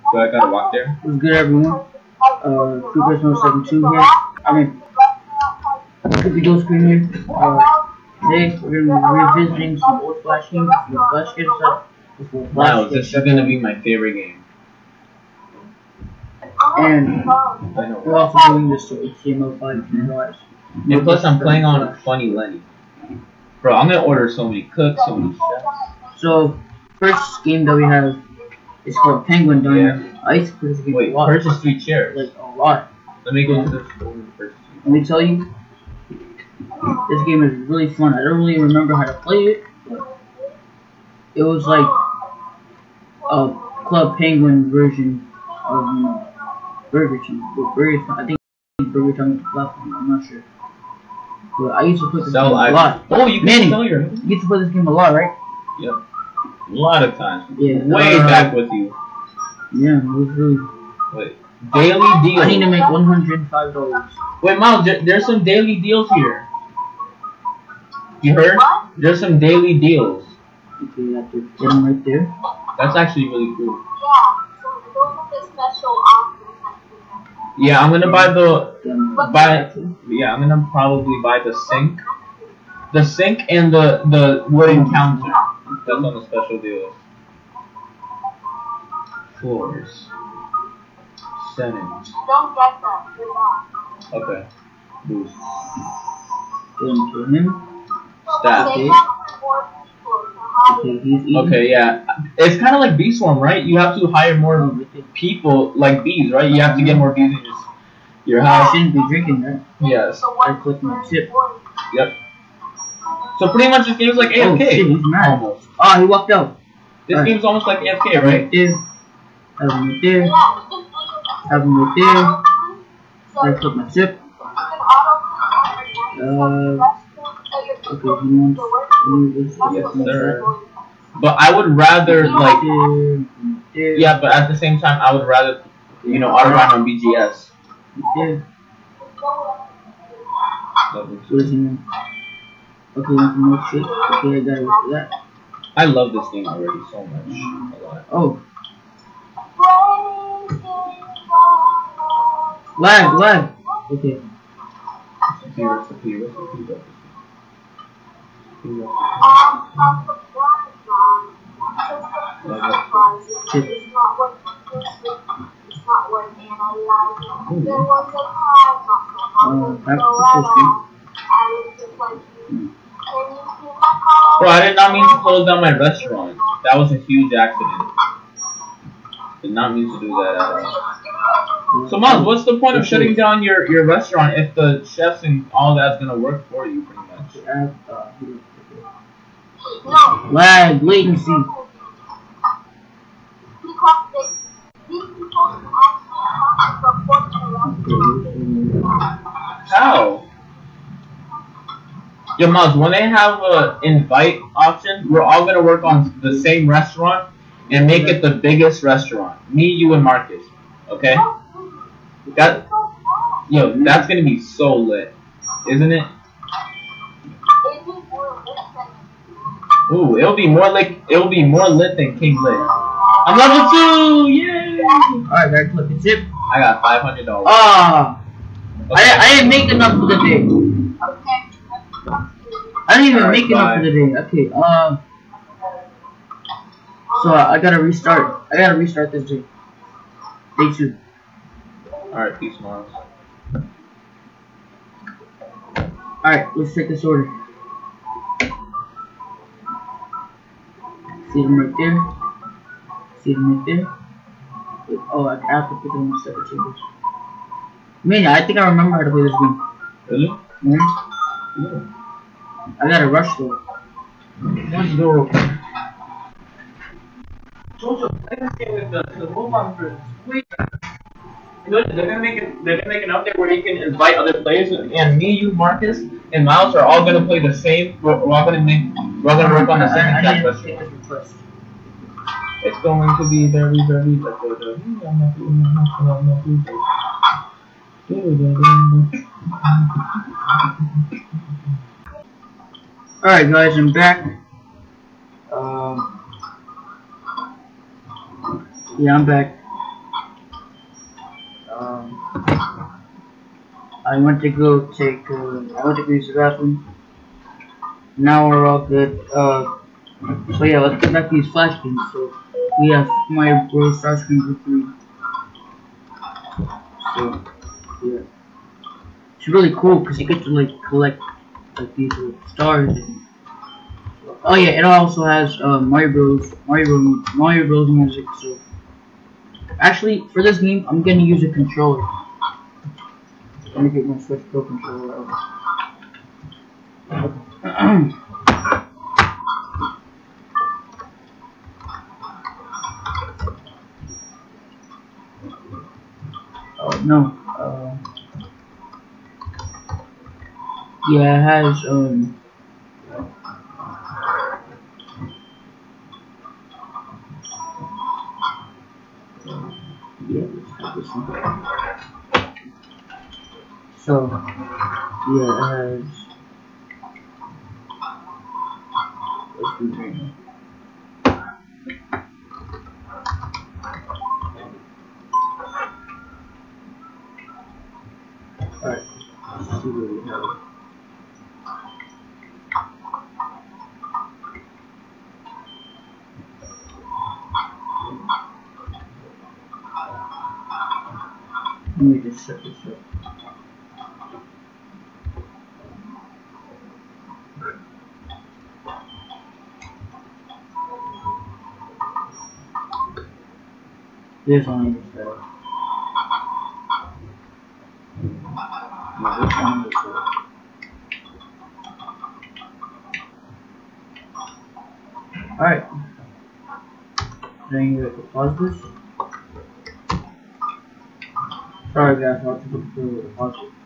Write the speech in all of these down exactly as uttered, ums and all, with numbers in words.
Do I gotta walk there? What's good, everyone? Uh, Troopers one seventy-two here. I mean, Cookie Dough Screen here. Uh, today we're gonna be revisiting some old Flash games. The Flash games stuff. Miles, this is gonna be my favorite game. And I know. we're also doing this to H T M L five guys. And plus, I'm playing on Funny Lenny. Bro, I'm gonna order so many cooks, so many chefs. So, first game that we have is called Penguin Diner. Yeah. I used to play this game Wait, a lot. purchase three chairs. Like a lot. Let me go to the store and purchase three. Let me tell you, this game is really fun. I don't really remember how to play it, but it was like a Club Penguin version of you know, Burger King. But Burger King, I think Burger King is the platform. I'm not sure. But I used to play this Sell game a items. lot. Oh, you can Manny, sell your. you used to play this game a lot, right? Yep. A lot of times. Yeah. Way uh, back with you. Yeah, it was really. Wait. Daily deals. I need to make one hundred five dollars. Wait, Miles, there, there's some daily deals here. You heard? There's some daily deals. Okay, I have to get them right there. That's actually really cool. Yeah, so those are the special offers. Yeah, I'm gonna buy the Then, buy. Yeah, I'm gonna probably buy the sink, the sink and the the wooden counter. That's on the special deals. Floors. Settings. Don't get them. You're not. Okay. Boost. then to him. Stat. They have more people to hire. Okay, he's eating. Okay, yeah. It's kind of like Bee Swarm, right? You have to hire more people, like bees, right? You have to get more bees in your, your I house. shouldn't be drinking, right? Yes. So what I click my tip. Yep. So pretty much this game's like A Oh F K. shit, he's mad. Almost. Oh, he walked out. This Alright. game's almost like A F K, right? There. Have him right there. Yeah, you can make it. Have him right there. So I you click my tip. can auto Uh, Okay, he wants. He was Yes, sir. But I would rather like, there. There. yeah. But at the same time, I would rather, you know, auto grind on B G S. There. That was- What is he want? Okay, he wants more shit. Okay, I gotta wait for that. I love this game already so much. A lot. Oh, lag, lag. Okay. Recipe, recipe, recipe, recipe. Chip. Uh, back to fifty. Bro, I did not mean to close down my restaurant. That was a huge accident. Did not mean to do that at all. So, Miles, what's the point of shutting down your, your restaurant if the chefs and all that's gonna work for you, pretty much? Uh, uh, lag, latency. How? Yo, Miles, when they have a invite option, we're all gonna work on the same restaurant and make it the biggest restaurant. Me, you, and Marcus. Okay? That, yo, that's gonna be so lit, isn't it? Ooh, it'll be more like it'll be more lit than King Lit. I'm level two, yay! Alright, gotta click the tip. I got five hundred dollars. Ah, I, I didn't make enough for the day. I didn't even Alright, make enough bye. for the day. Okay, um, so I gotta restart. I gotta restart this day. Day two. Alright, peace, Miles. Alright, let's take this order. See them right there. See them right there. Wait, oh, I have to put them on separate tables. Man, I think I remember how to play this game. Really? Hmm? Yeah. I gotta rush though. Let's go. Jojo, play this game with the, the robot version. Wait. They're gonna make it. They're gonna make an update where you can invite other players, and me, you, Marcus, and Miles are all gonna play the same. We're, we're all gonna make. We're all gonna work on the same I, I exact need to restaurant. take this request. It's going to be very, very difficult. Alright guys, I'm back. Um, yeah, I'm back. I went to go take. Uh, I went to go use the bathroom. Now we're all good. Uh, so yeah, let's get back to these flash games. So we have Mario Bros. Starscream Group three. So yeah, it's really cool because you get to like collect like these little stars. And, oh yeah, it also has uh, Mario Bros. Mario Bros. Mario Bros. Music. So actually, for this game, I'm gonna use a controller. Let me get my Switch Pro controller out. Oh no. Uh, yeah, it has um. Yeah, let's have this one. So yeah, it has. Let's do green. Alright, let's see what we have. Let me just set this up. This one is set. No, this one is set. Alright. Then you have to pause this. Sorry guys, I'll have to look through the pause it.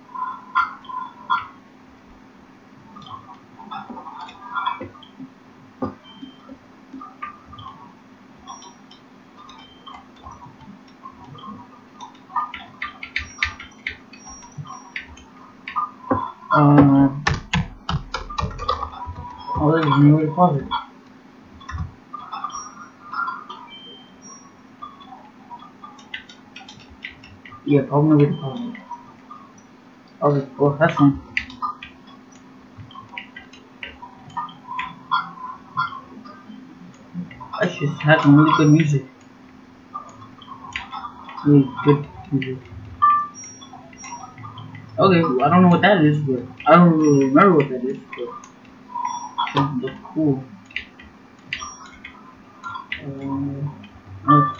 Um, oh, there's no way to pause it. Yeah, probably no way to pause it. Okay, well, that's fine. That just had some really good music. Really good music. Okay, well, I don't know what that is, but I don't really remember what that is, but it doesn't look cool. Um, uh,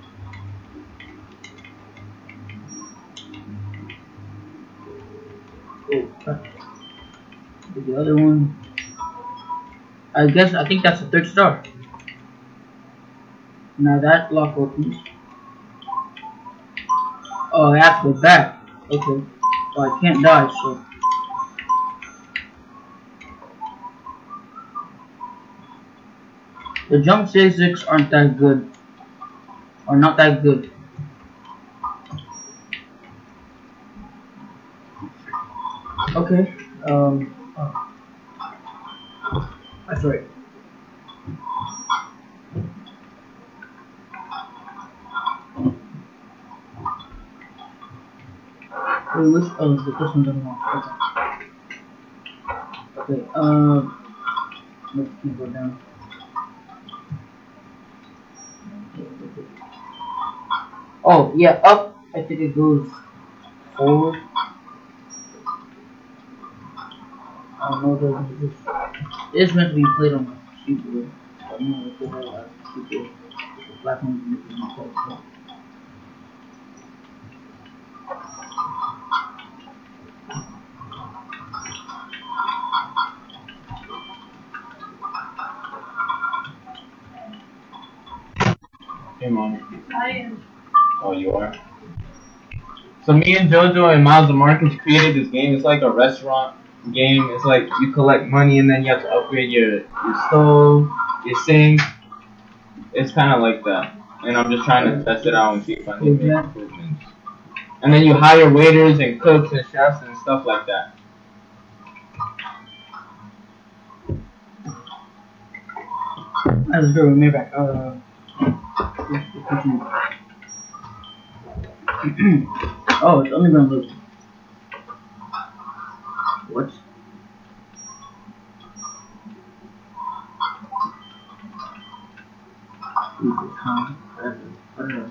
oh, crap. The other one, I guess, I think that's the third star. Now that lock opens. Oh, I have to go back. Okay. Well, I can't die, so. The jump physics aren't that good. Or not that good. Okay. Um. Oh. That's right. Wait, which? Oh, this one doesn't work. Okay. Okay. Um. Uh, let's keep go down. Oh yeah, up. I think it goes forward. I don't know what this is. It is meant to be played on the keyboard. I don't know if it has a keyboard. The black one is making my phone. Hey, Mom. I am. Oh, you are? So me and Jojo and Miles and Marcus created this game. It's like a restaurant game. It's like you collect money and then you have to upgrade your, your stove, your sink. It's kind of like that. And I'm just trying to test it out and see if I can make improvements. And then you hire waiters and cooks and chefs and stuff like that. Let's go. Maybe back. Uh. Oh, it's only gonna look. I don't know.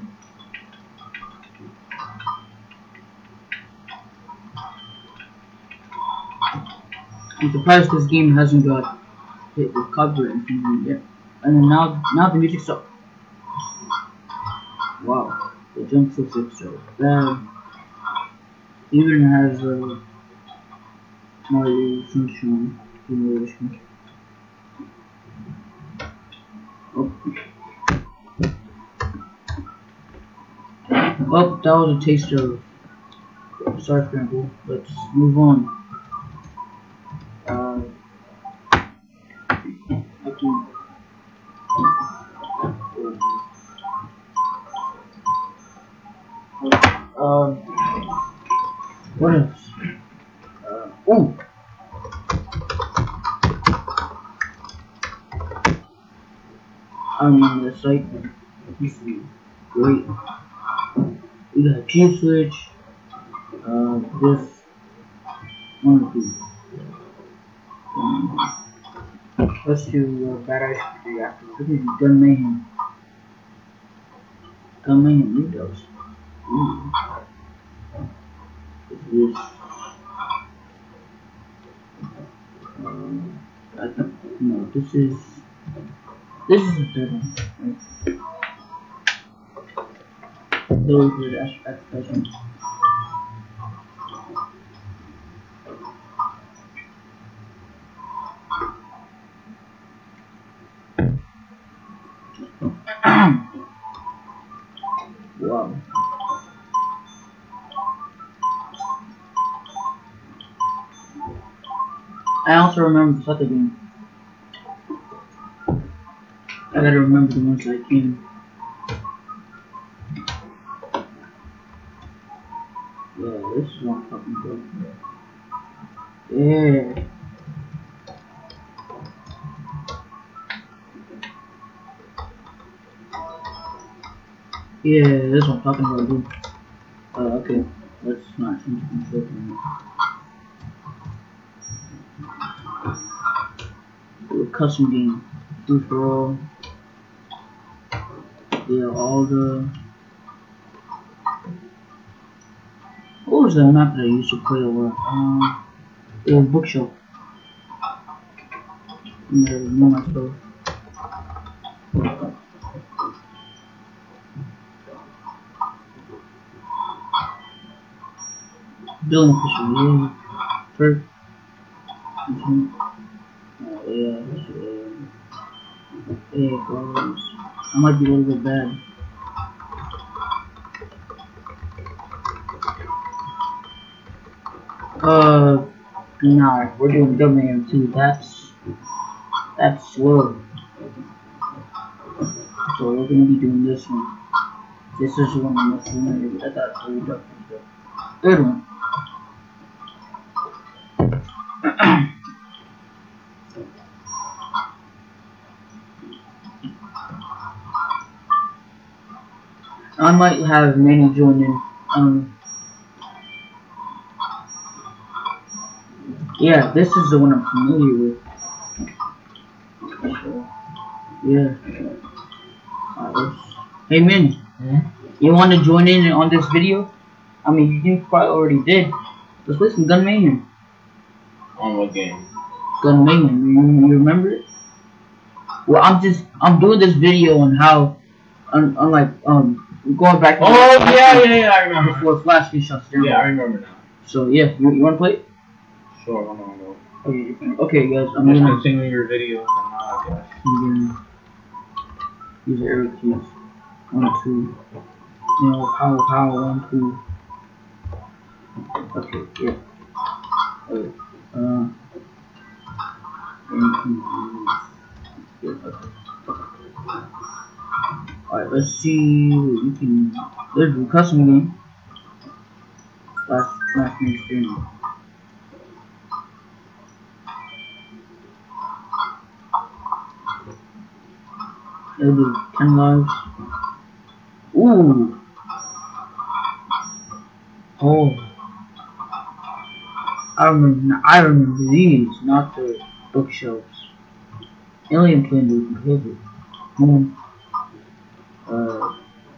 I'm surprised this game hasn't got hit with copyright infringement yet. And then now, now the music stopped. Wow, the jump so so bad. Even has a Mario Sunshine simulation. Oh. Well, that was a taste of Star Scramble. Let's move on. Uh, I can. Uh, what else? Uh, oh! I remember the site. It used to be great. We got G Switch. Uh, this one of these. Um, let's do uh, Bad Ice Cream after. Look at Gun Mayhem. Gun Mayhem Windows. Ooh. This. Um, I think, no, this is. This is the third one. Right? Those are the expressions. Wow. I also remember the other game. I gotta remember the ones that came. Yeah, this is what I'm talking about. Yeah. Yeah, this is what I'm talking about, dude. Uh, okay. Let's not change the control for do a custom game. Do for all. Yeah, all the. What was that map that I used to play a lot? Um, it was Bookshelf. And there was more stuff. Building official, yeah. First. Mm-hmm. Oh, yeah, yeah. Yeah, it goes. I might be a little bit bad. Uh, nah, we're doing Gun Mayhem two. That's that's slow. So we're gonna be doing this one. This is the one I'm most familiar with. I thought it was the third one. I might have Manny join in. Um, yeah, this is the one I'm familiar with. So, yeah. Uh, hey, Manny. Hmm? You want to join in on this video? I mean, you probably already did. Let's play some Gun Mayhem. On what game? Gun Mayhem. You, you remember it? Well, I'm just I'm doing this video on how, on, on like um going back. To Oh the, yeah, yeah, yeah, I remember. Before Flash gets shut down. Yeah, I remember now. So yeah, you, you want to play it? Sure, hold on, hold on. Okay, okay, guys. I'm I'm just gonna. continuing your video for now, I guess. I'm gonna use the arrow keys. One, two. You know, power, power, one, two. Okay, yeah. Okay. Uh. Yeah, okay. Alright, let's see what we can. There's a custom game. Last, last name stream. It'll be ten lives. Ooh. Oh. I remember. I remember these, not the bookshelves. Alien Planet Inhibited. Hmm. Uh.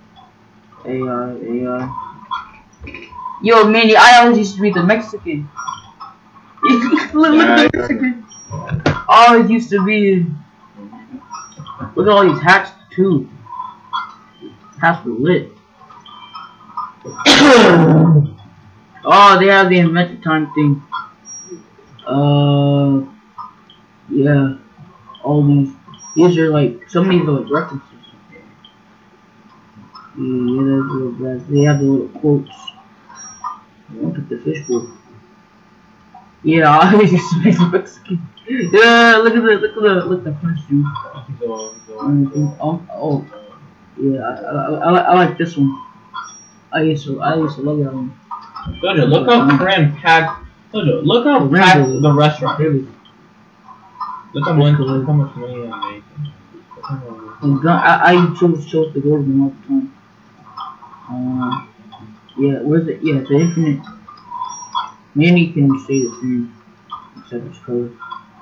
A I, A I. Yo, Manny, I always used to be the Mexican. look, look at the Mexican. I always used to be. Look at all these hats too. Hats were lit. Oh, they have the invented time thing. Uh, yeah. All these. These are like, some of these are like references. Yeah, yeah, that's little guys. They have the little quotes. Look at the fishbowl. Yeah, I used to be Mexican. Yeah, look at the, look at the, look at the French dude. Oh, oh, yeah, I, I, I, I like this one. I used to, I used to love that one. Jojo, look how cram packed. Jojo, look how packed the restaurant is. Look how much, look how much money I'm making. I, I chose, chose to go to them all the time. Uh, yeah, where's it? Yeah, the infinite. Manny can stay the same, except it's color.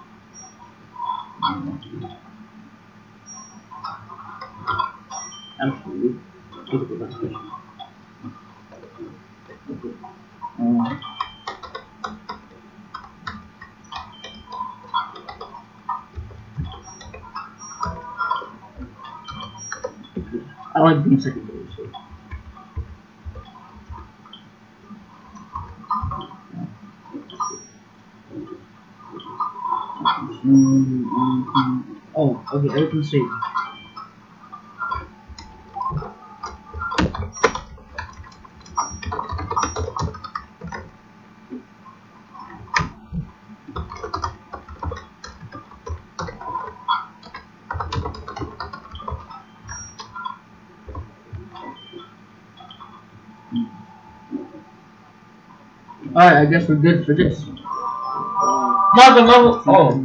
Absolutely. Take a look at this. Okay. Um, I like being secondary, so. Mm-hmm. Oh, okay, everything's safe. Alright, I guess we're good for this. Mother, mother, oh.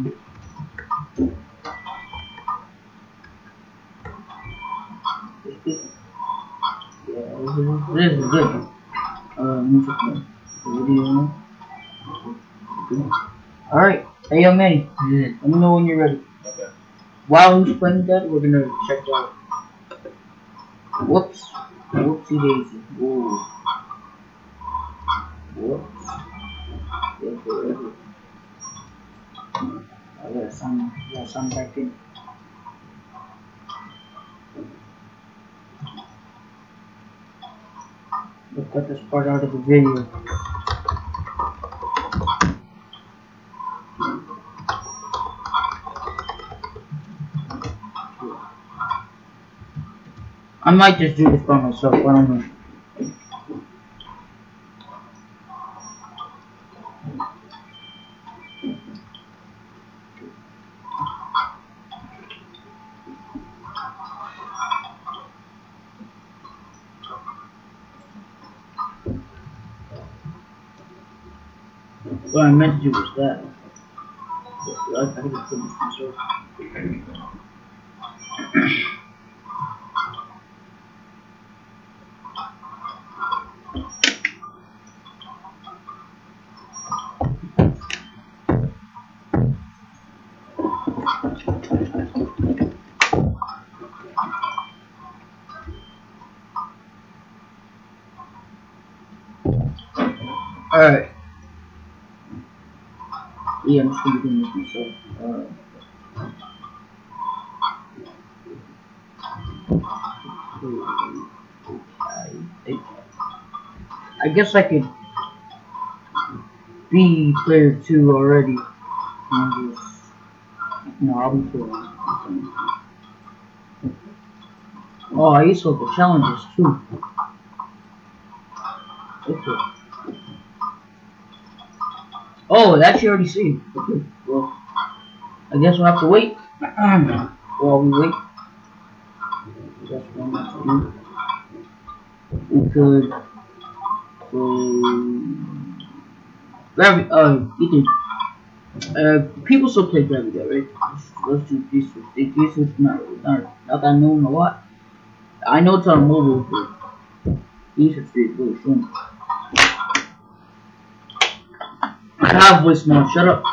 Yeah, this is good. Uh, music video. Alright, hey yo Manny, Mm. let me know when you're ready. Okay. While he's playing that, we're gonna check out. Whoops. Whoopsie daisy. Whoa. Whoops. Okay, I gotta sign, I gotta sign back in. Let's cut this part out of the video. I might just do this by myself, I don't know. What I meant to do was that. I, I think it's good myself. Alright. Yeah, I'm just gonna be doing this myself. Alright. I guess I could be player two already. And just, no, I'll be player one. Oh, I used to have the challenges too. Okay. Oh, that's you already saved. Okay, well, I guess we'll have to wait. While we wait, that's one more thing. We could play Gravity. Uh, you can. Uh, people still play Gravity, right? Let's, let's do these. These is not not not that I know a lot. I know it's on mobile, but these are really fun. I have voicemail. Shut up.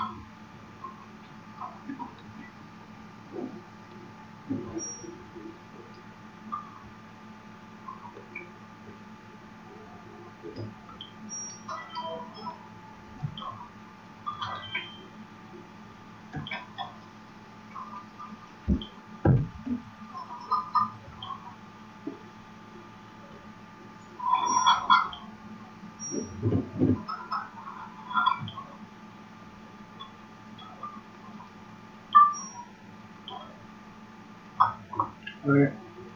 Alright.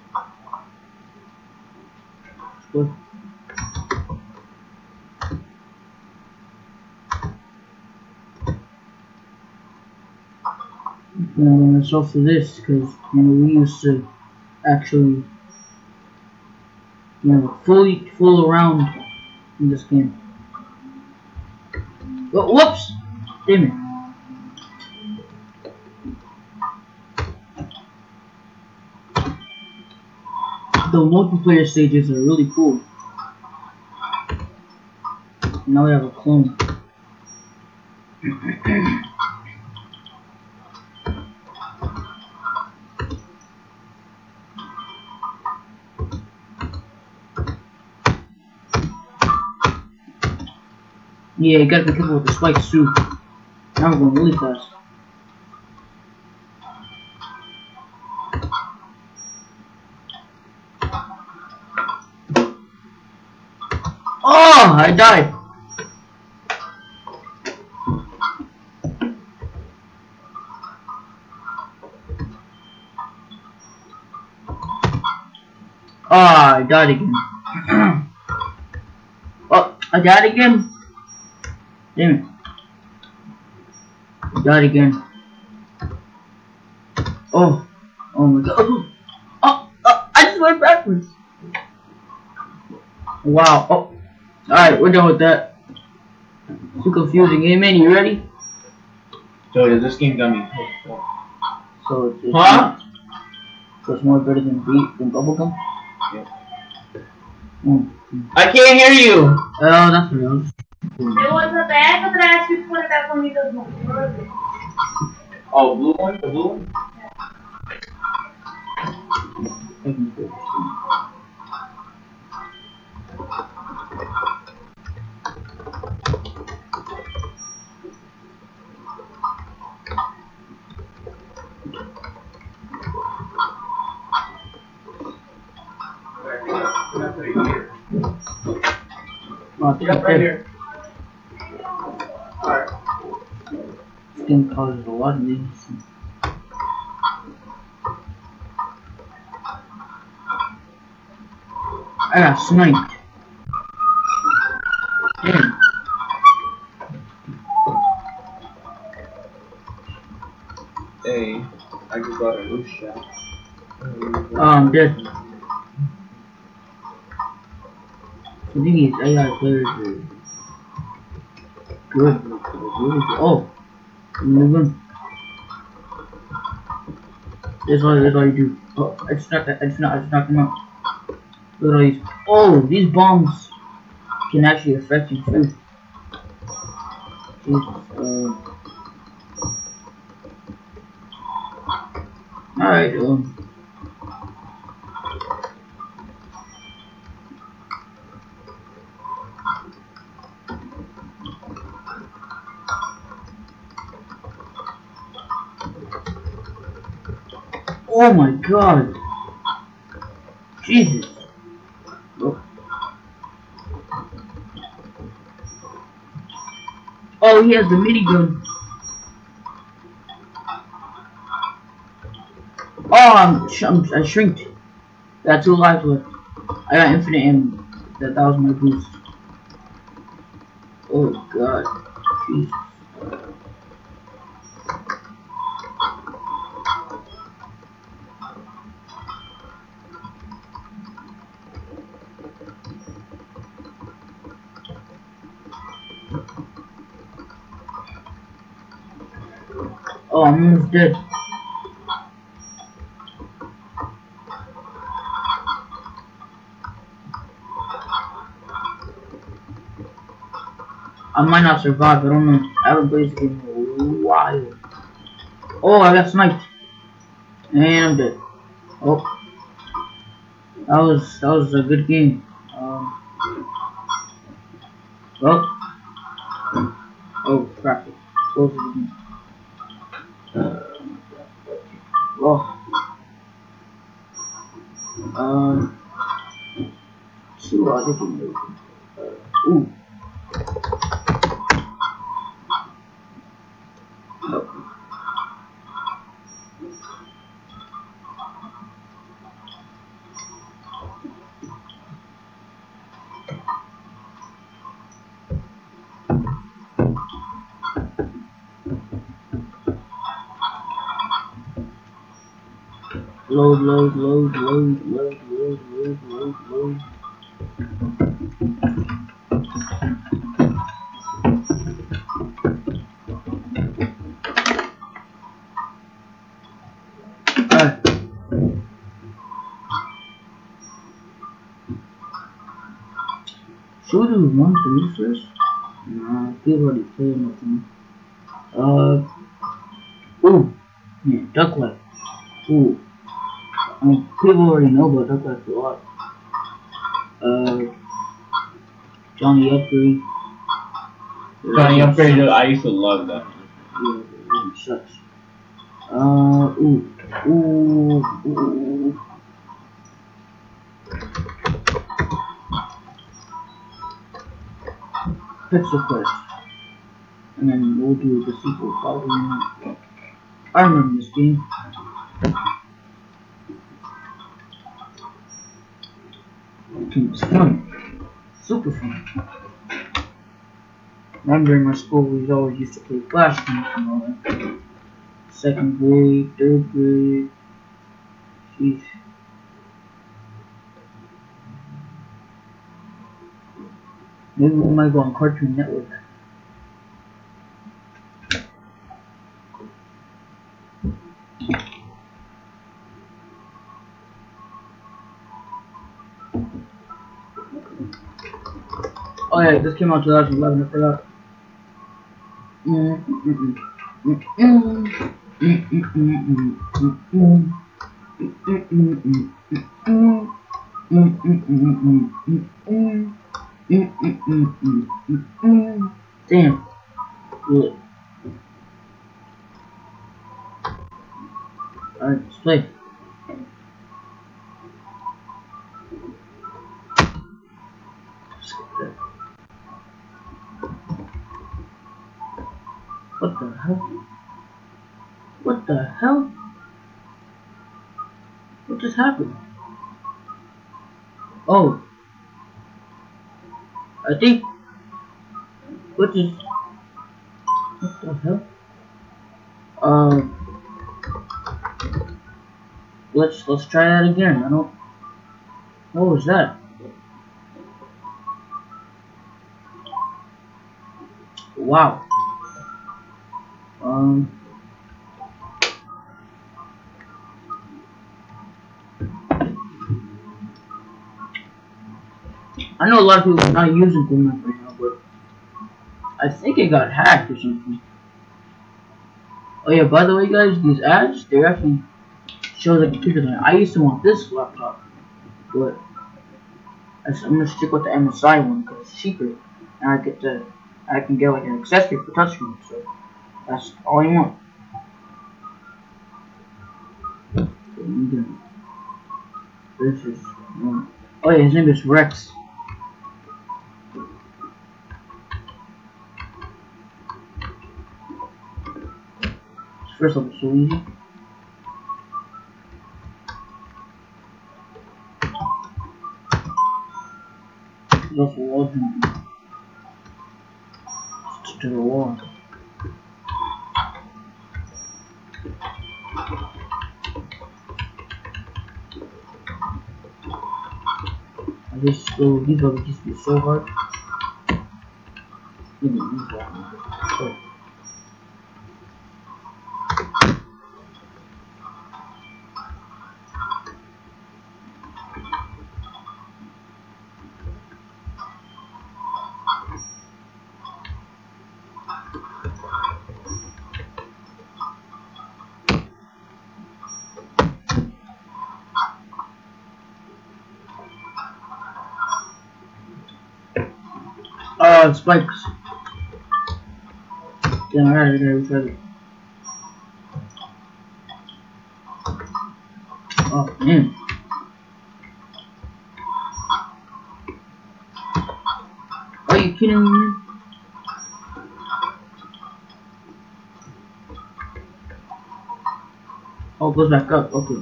Good. And it's also this because you know we used to actually you know fully fool around in this game. Oh, whoops! Damn it. The multiplayer stages are really cool. Now we have a clone. Yeah, you gotta be careful with the spikes too. Now we're going really fast. Oh, I died. Oh, I died again. Oh, I died again. Damn it. I died again. Oh, oh my god. Oh, oh, oh I just went backwards. Wow. Oh, alright, we're done with that. Too confusing. Hey man, you ready? So this game got me. So it's, it's Huh? So it's more better than beat than bubblegum? Yeah. Mm. I can't hear you. Oh, that's real. There was a bag atrás que foi da comida do mundo. Oh, blue one? The blue one? Oh, Yep, right here. Alright. This game causes a lot of these. I got sniped. Damn. Hey, I just got a loose shot. Oh, I'm dead. The thing is, A I players are good. Really good. Oh, another one. That's all. That's all you do. Oh, I just knocked. I just knocked. I just knocked him out. Look at all these. Oh, these bombs can actually affect you too. Jesus. Uh, all right. Um. Oh my god! Jesus! Oh, oh he has the minigun! Oh, I'm, sh I'm I shrinked. Got two lives left. I got infinite ammo. That, that was my boost. Oh god. Jesus. Oh, I'm almost dead. I might not survive, I don't know. I haven't played this game in a while. Oh, I got sniped. And I'm dead. Oh. That was, that was a good game. Um, Oh. Oh, crap. Close it again. Uh, oh. Um. See what I can do. Uh, ooh. Oh. Load, load, load, load, load, load, load, load, load. Alright. Should we do one three first? Nah, people already played enough one. Uh, ooh, yeah, Duck Life. Ooh, I mean, people already know about Duck Life a lot. Uh, Johnny Upgrade. Johnny Upgrade, I used to love that. Yeah, it really sucks. Uh, ooh, ooh, ooh. Pixel Quest. And then we'll do the sequel following. I remember this game. It was fun. Super fun. Remember in my school we always used to play Flash games and all that. Second grade, third grade. Sheesh. Maybe we might go on Cartoon Network. Oh yeah, this came out twenty eleven, I forgot. Damn. Good. Alright, let's play. What the hell? What the hell? What just happened? Oh. I think. What just. What the hell? Um. Let's let's try that again. I don't. What was that? Wow. Um. I know a lot of people are not using Google Maps right now, but I think it got hacked or something. Oh yeah, by the way guys, these ads, they actually show the computer line. I used to want this laptop, but I'm gonna stick with the M S I one because it's cheaper, and I get the, I can get like an accessory for touchscreen, so that's all I want. This is, um, oh yeah, his name is Rex. First level so easy. There's also wall jumping. Just to the wall. I just go, these levels used to be so hard. Let me use that one. Oh. Uh, Oh, it spikes. Damn, I gotta retry it. Oh, man. Are you kidding me, man? Oh, it goes back up. Okay.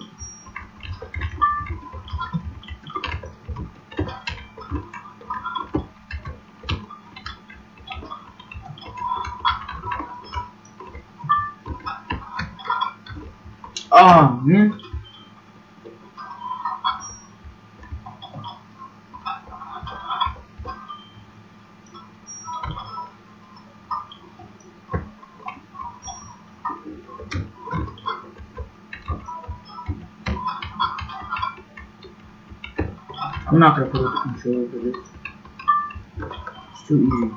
Oh, man. I'm not gonna put up the controller for this. It's too easy.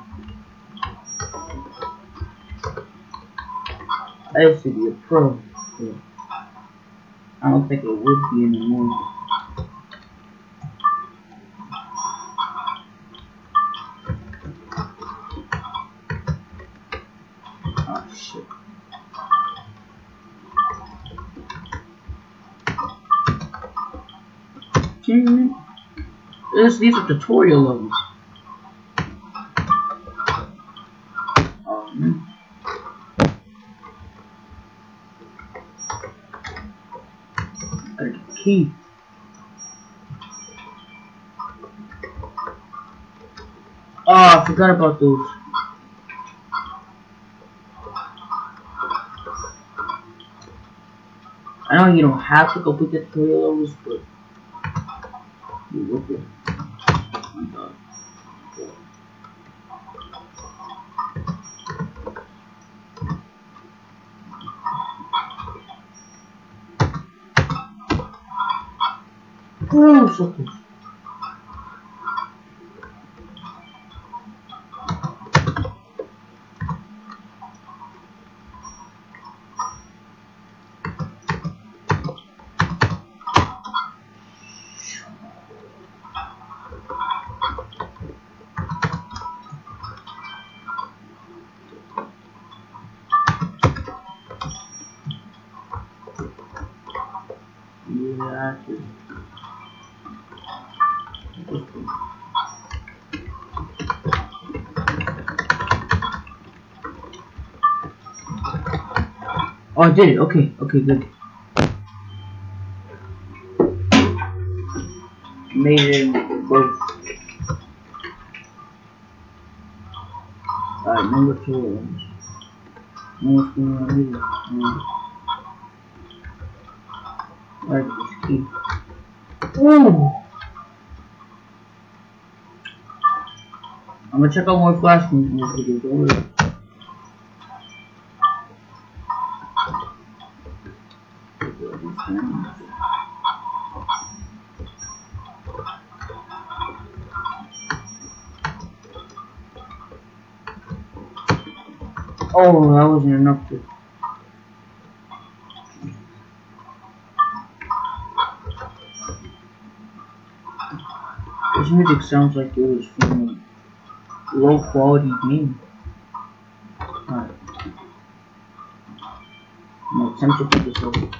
I used to be a pro, so I don't think it would be anymore. Oh shit. Damn it. This, these are tutorial levels. Oh man. I got the key. Oh, I forgot about those. I know you don't have to complete the tutorial levels, but you look it. Oh my god. Oh, so close. Yeah, I see. Oh, I did it. Okay, okay, good. Made it in both. Alright, number two. What's going on here? Where's this key? Ooh! I'm gonna check out more Flash moves in this video, don't worry. Oh, that wasn't enough to. This music sounds like it was from a low quality game. Alright. I'm gonna attempt to put this over.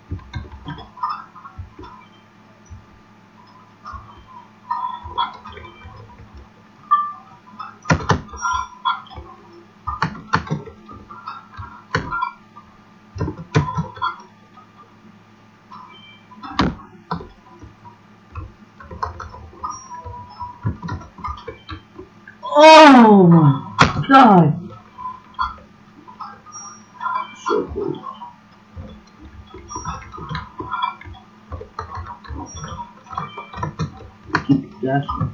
Oh my god! So close. Keep dashing.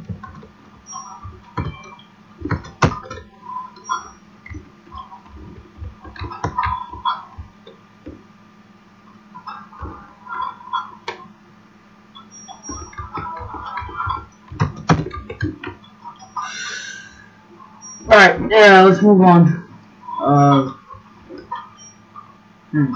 Alright, yeah, let's move on. Uh, hmm.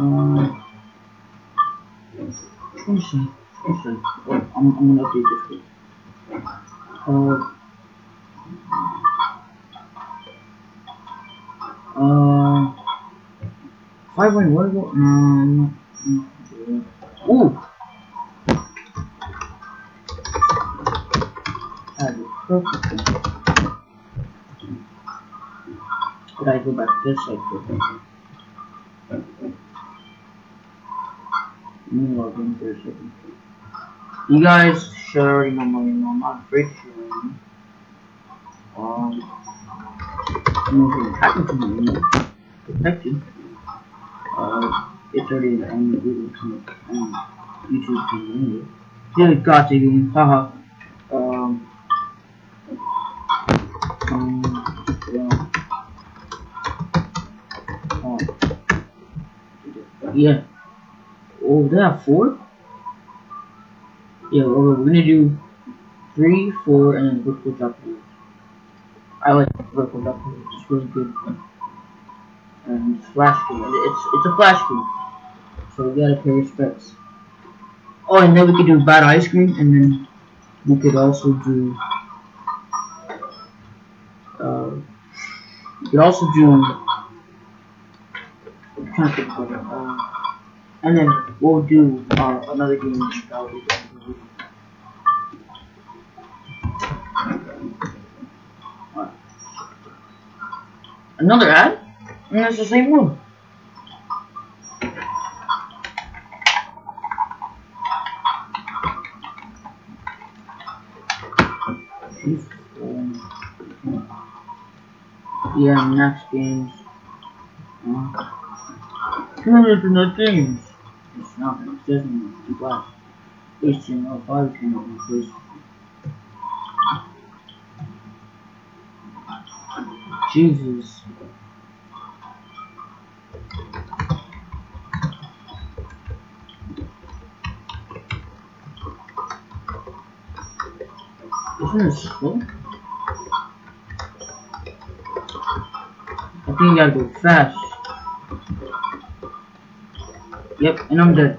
Um, let me see. Let me see. Wait, I'm, I'm gonna update this quick. Uh, uh, five point what ago? No, I'm not. I'm not doing it. Ooh! Have it perfect. But I go back to this side quickly. Let me log in for a second. You guys should already know my email. I'm not afraid to share my email. Um, I'm not going to hack into my email. Protected. Uh, it's already on the Google account and YouTube channel. Really got to be, haha. Um, um, yeah. Oh. Yeah. Oh, they have four? Yeah, well, we're gonna do three, four, and then vertical drop rules. I like vertical drop rules. It's really good. And flash screen. It's it's a flash screen, so we gotta pay respects. Oh, and then we could do bad ice cream, and then we could also do. Uh, we could also do. I'm trying to think of it. Uh, and then we'll do uh, another game that will be. Another ad? And that's the same one. Um, yeah, next games. Uh, Internet games. It's not. It doesn't black. H T M L five cannot replace. Jesus. Isn't it slow? I think you gotta go fast. Yep, and I'm dead.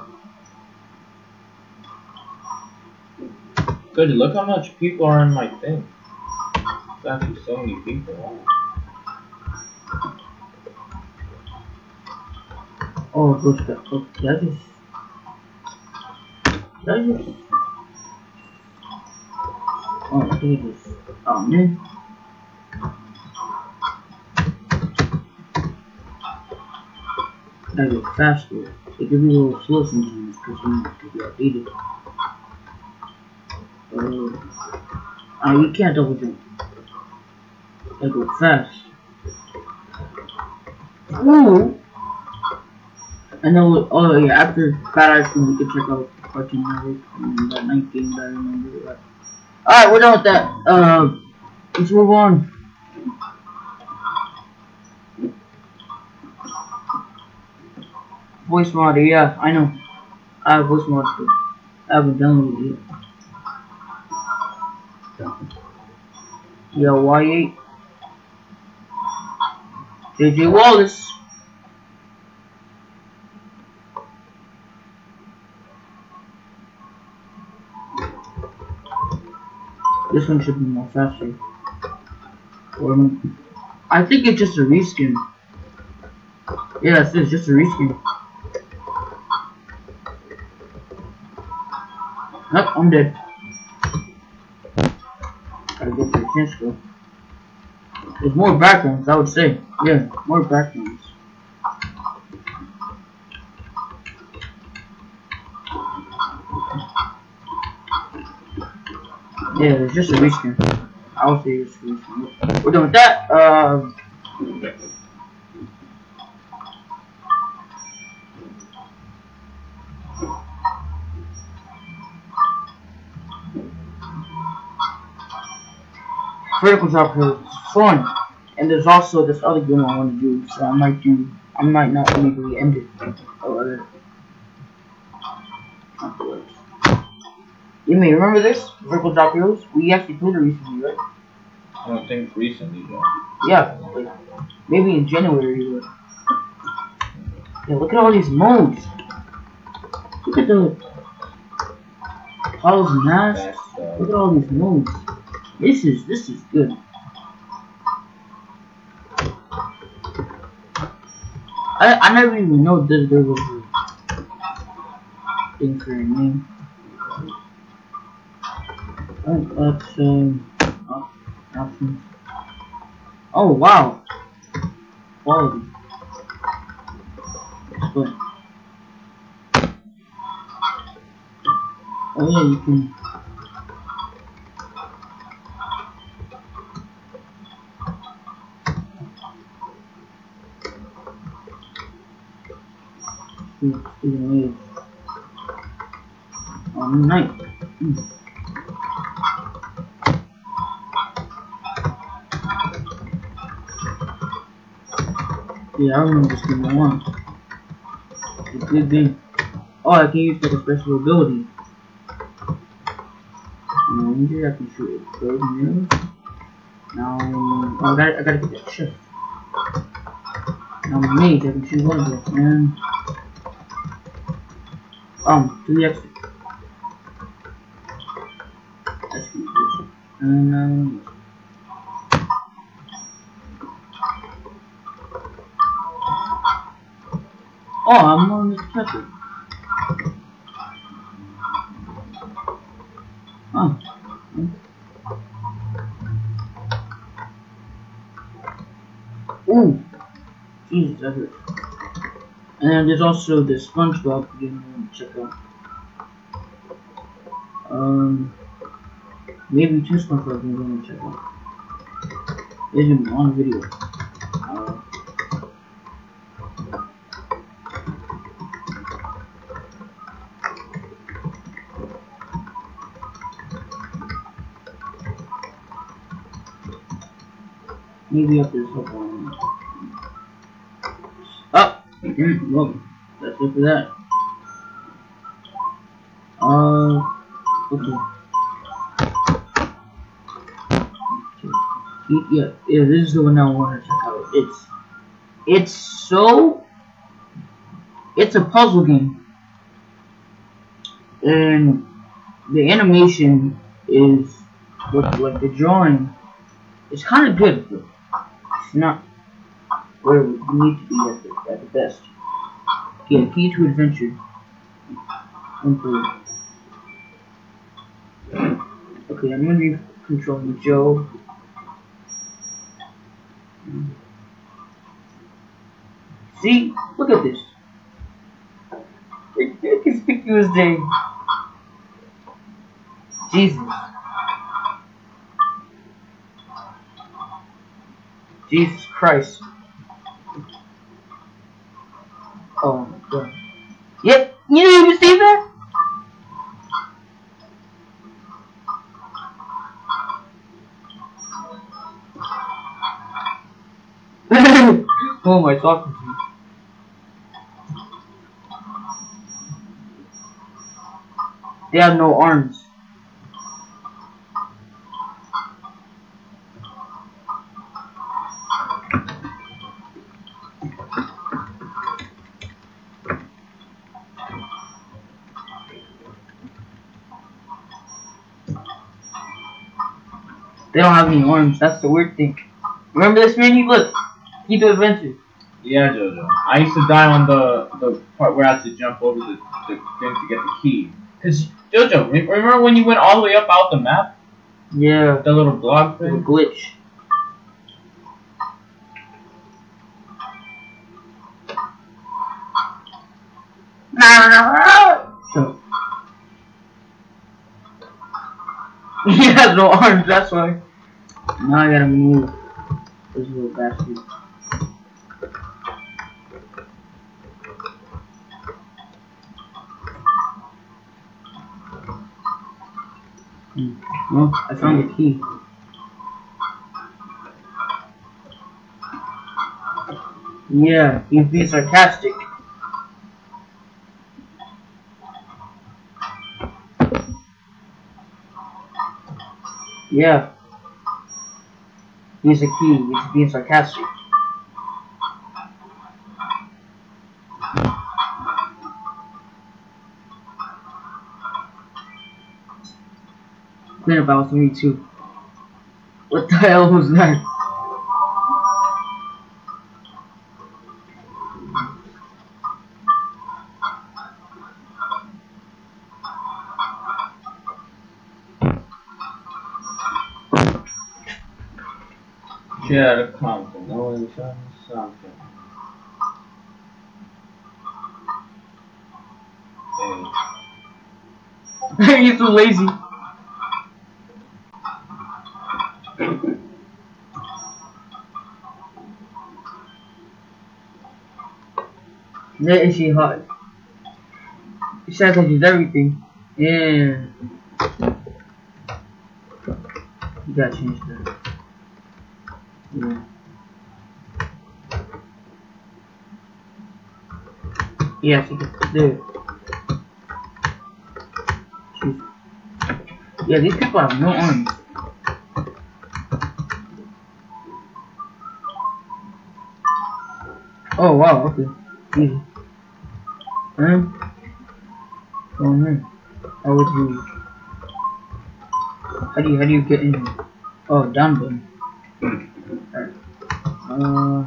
Good, look how much people are in my thing. There's actually so many people. Wow. Oh, it goes back. Oh, did I just... Did I just... Oh, I think it just... Oh, man. Gotta go faster. It can be a little slow sometimes because you need to be updated. Uh, oh, you can't double jump. Gotta go fast. Ooh! And then, oh yeah, after Bad Ice Cream, we can check out Cartoon Network and that night game that I remember. Alright, we're done with that. Uh, let's move on. Voice mod, yeah, I know. I have voice mod too. I haven't downloaded it yet. Yeah, Y eight. J J Wallace. This one should be more faster. Or, I think it's just a reskin. Yeah, it's just a reskin. Nope, I'm dead. Gotta get to the chance to go. There's more backgrounds, I would say. Yeah, more backgrounds. Yeah, it's just a reskin. I would say it's a reskin. We're done with that. Uh, Vertical drop is fun, and there's also this other game I want to do, so I might do. I might not immediately end it. Or afterwards. You may remember this Vertical Drop Heroes? We actually played it recently, right? I don't think recently, though. Yeah, like maybe in January. Or... Yeah, look at all these modes. Look at the Apollo's masks. Look at all these modes. This is this is good. I I never even know that there was a thing for your name. Oh, that's um op options. Oh wow, quality. Display. Oh yeah, you can. Speaking of, um, night. Mm. Yeah, I remember this game one. It's a good game. Oh, I can use like a special ability. Now, here I can shoot it. Those mirrors. Now, oh, I gotta, I gotta get that shift. Now, with mage, I can shoot one of this, and um, three extra. Let's use this. And um. Oh, I'm on this catcher. Oh. Ooh. Jesus, that hurt. And there's also the SpongeBob game I want to check out. Um. Maybe two SpongeBob games I want to check out. There's him on video. Uh, Maybe after this whole one. Oh! Mm, well, that's it for that. Uh, okay. okay. Yeah, yeah, this is the one I want to check out. It's, it's so, it's a puzzle game. And the animation is, with, like the drawing, it's kind of good, but it's not where we need to be at the, at the best. Yeah, Key to Adventure. Improve. Okay, I'm gonna be controlling Joe. See? Look at this. Conspicuous day. Jesus. Jesus Christ. Oh my god. Yep, you didn't even see that? Who am I talking to? They have no arms. They don't have any arms. That's the weird thing. Remember this menu? Look, Key to Adventure. Yeah, Jojo. I used to die on the the part where I had to jump over the, the thing to get the key. Cause Jojo, remember when you went all the way up out the map? Yeah. The little block thing. The glitch. So. He has no arms. That's why. Now I gotta move this little bastard. Hmm. Well, I found the key. Yeah, he's being sarcastic. Yeah. He's a key. He's being sarcastic. minute, but I was twenty-two. What the hell was that? Share the content. No one trying something. Hey. You're so lazy. Yeah, is she hot? She sounds like she's everything. Yeah. You gotta change that. Yeah. Yeah, she can do it. She's... Yeah, these people have no arms. Oh wow, okay. Easy. Huh? Go on here. How would you... How do you, how do you get in here? Oh, down button. Alright. Uh...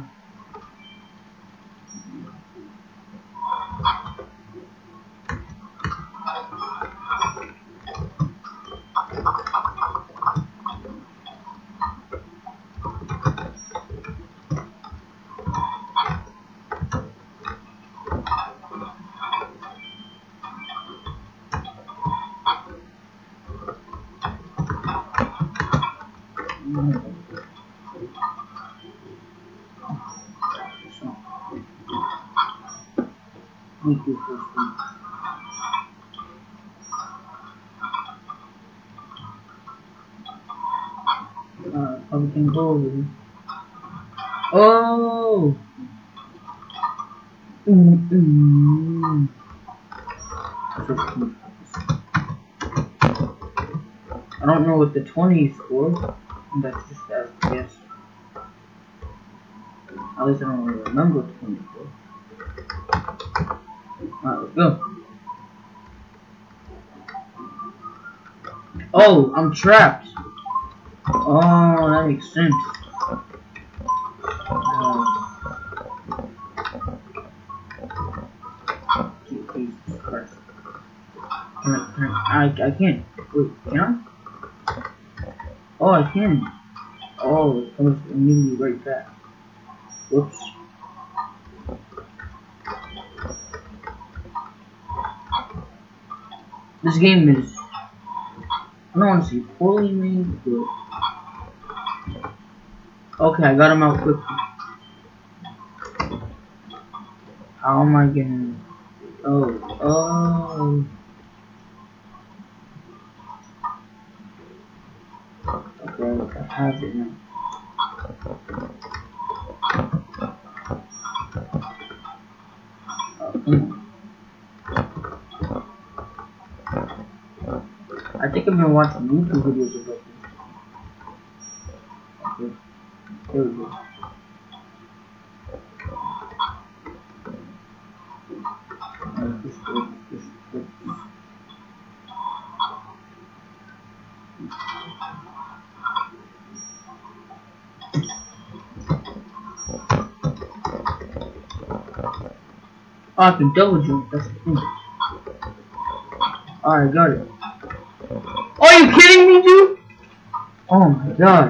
We do first thing. Uh, how we can go over here. Oh! Mm -mm. I don't know what the twenty is for. That's just that, I guess. At least I don't really remember what the twenty is for. Alright, let's go. Oh, I'm trapped. Oh, that makes sense. Uh, Jesus Christ. Can I, can I, I, I can't. Wait, can I? Oh, I can. Oh, it comes immediately right back. Whoops. This game is, I don't want to say poorly made, but okay, I got him out quickly. How am I gonna? Oh, oh. Okay, I have it now. Oh, come on. I think I've been watching YouTube videos about this. Okay, there we go. Alright, this good, this good. Oh, I can double jump, that's the thing. Alright, got it. Are you kidding me, dude? Oh my god.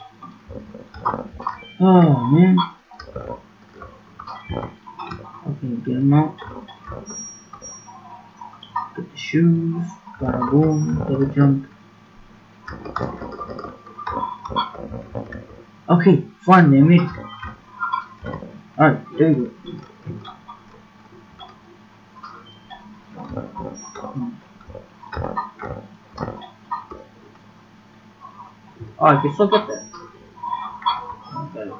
Oh man. Okay, get him out. Get the shoes. Gotta boom, double jump. Okay, finally I made it. Alright, there you go. Oh, I can still get that. Okay.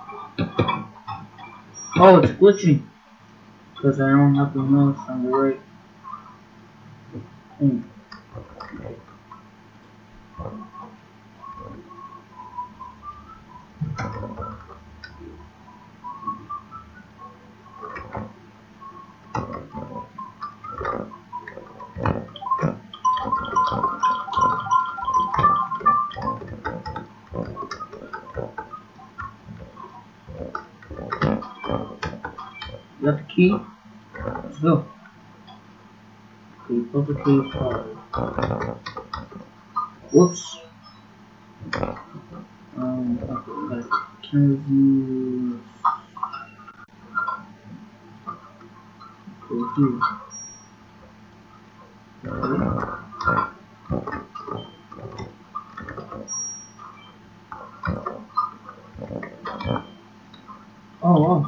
Oh, it's glitching. Because I don't have the mouse on the right thing. You got the key? Let's go. Okay, put the key card. Whoops. Um, okay, like, can review. Go here. Okay. Oh, wow.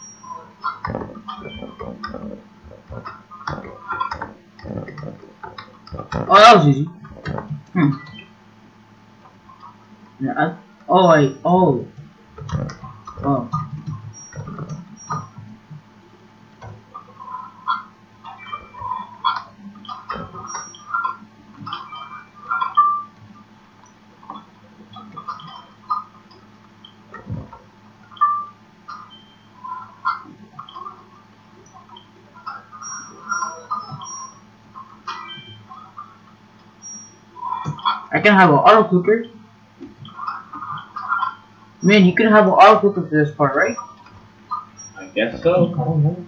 Oh, that was easy. Hmm. Yeah, I, oh, I, oh. Oh. I can have an auto clicker. Man, you can have an auto clicker for this part, right? I guess so. I don't know.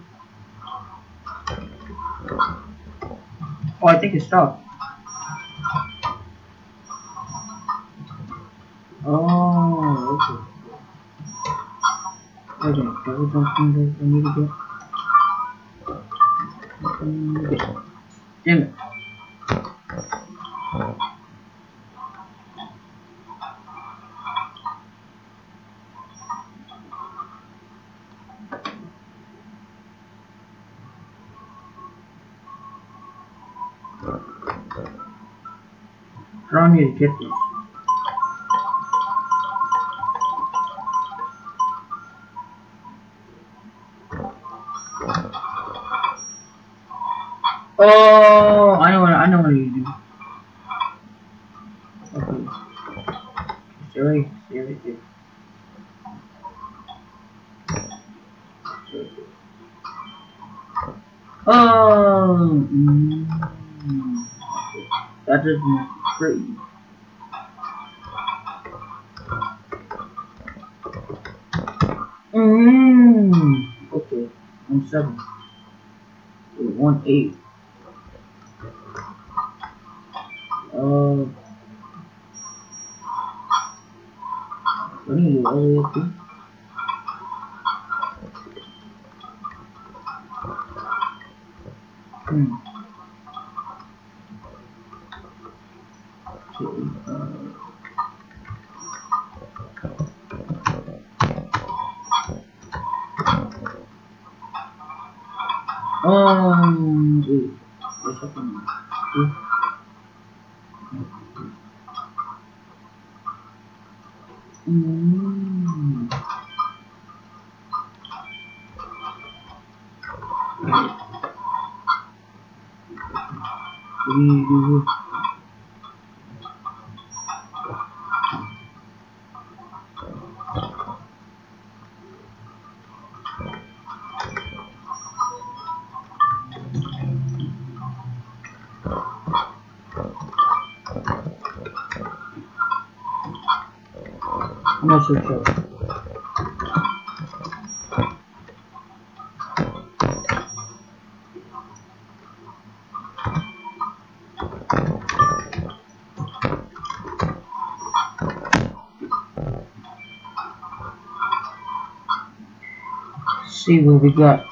Oh, I think it stopped. Oh, okay. Okay, double jumping that I need to get. Okay. Damn it. I don't need to get this. Oh, I know what I know what you do. Okay. Stay right, stay right there. Oh, mm, that doesn't make it pretty. Mmm. Okay, one seven. Wait, one eight. Uh, let me do all the way up here. Hmm. Okay. Uh, um. Wait. What's happening? Mm. Mm. I'm not so sure. Let's see what we got.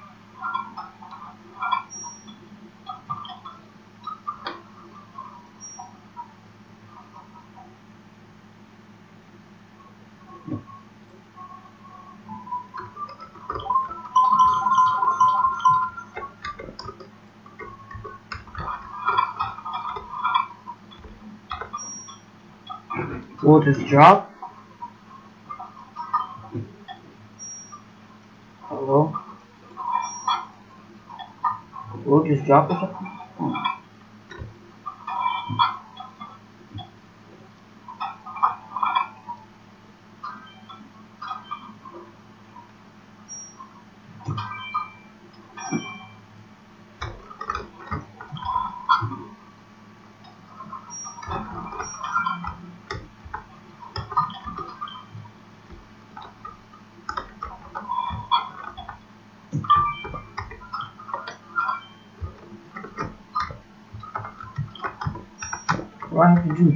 Will it just drop? Hello? Will it just drop or something? Oh. What do I have to do?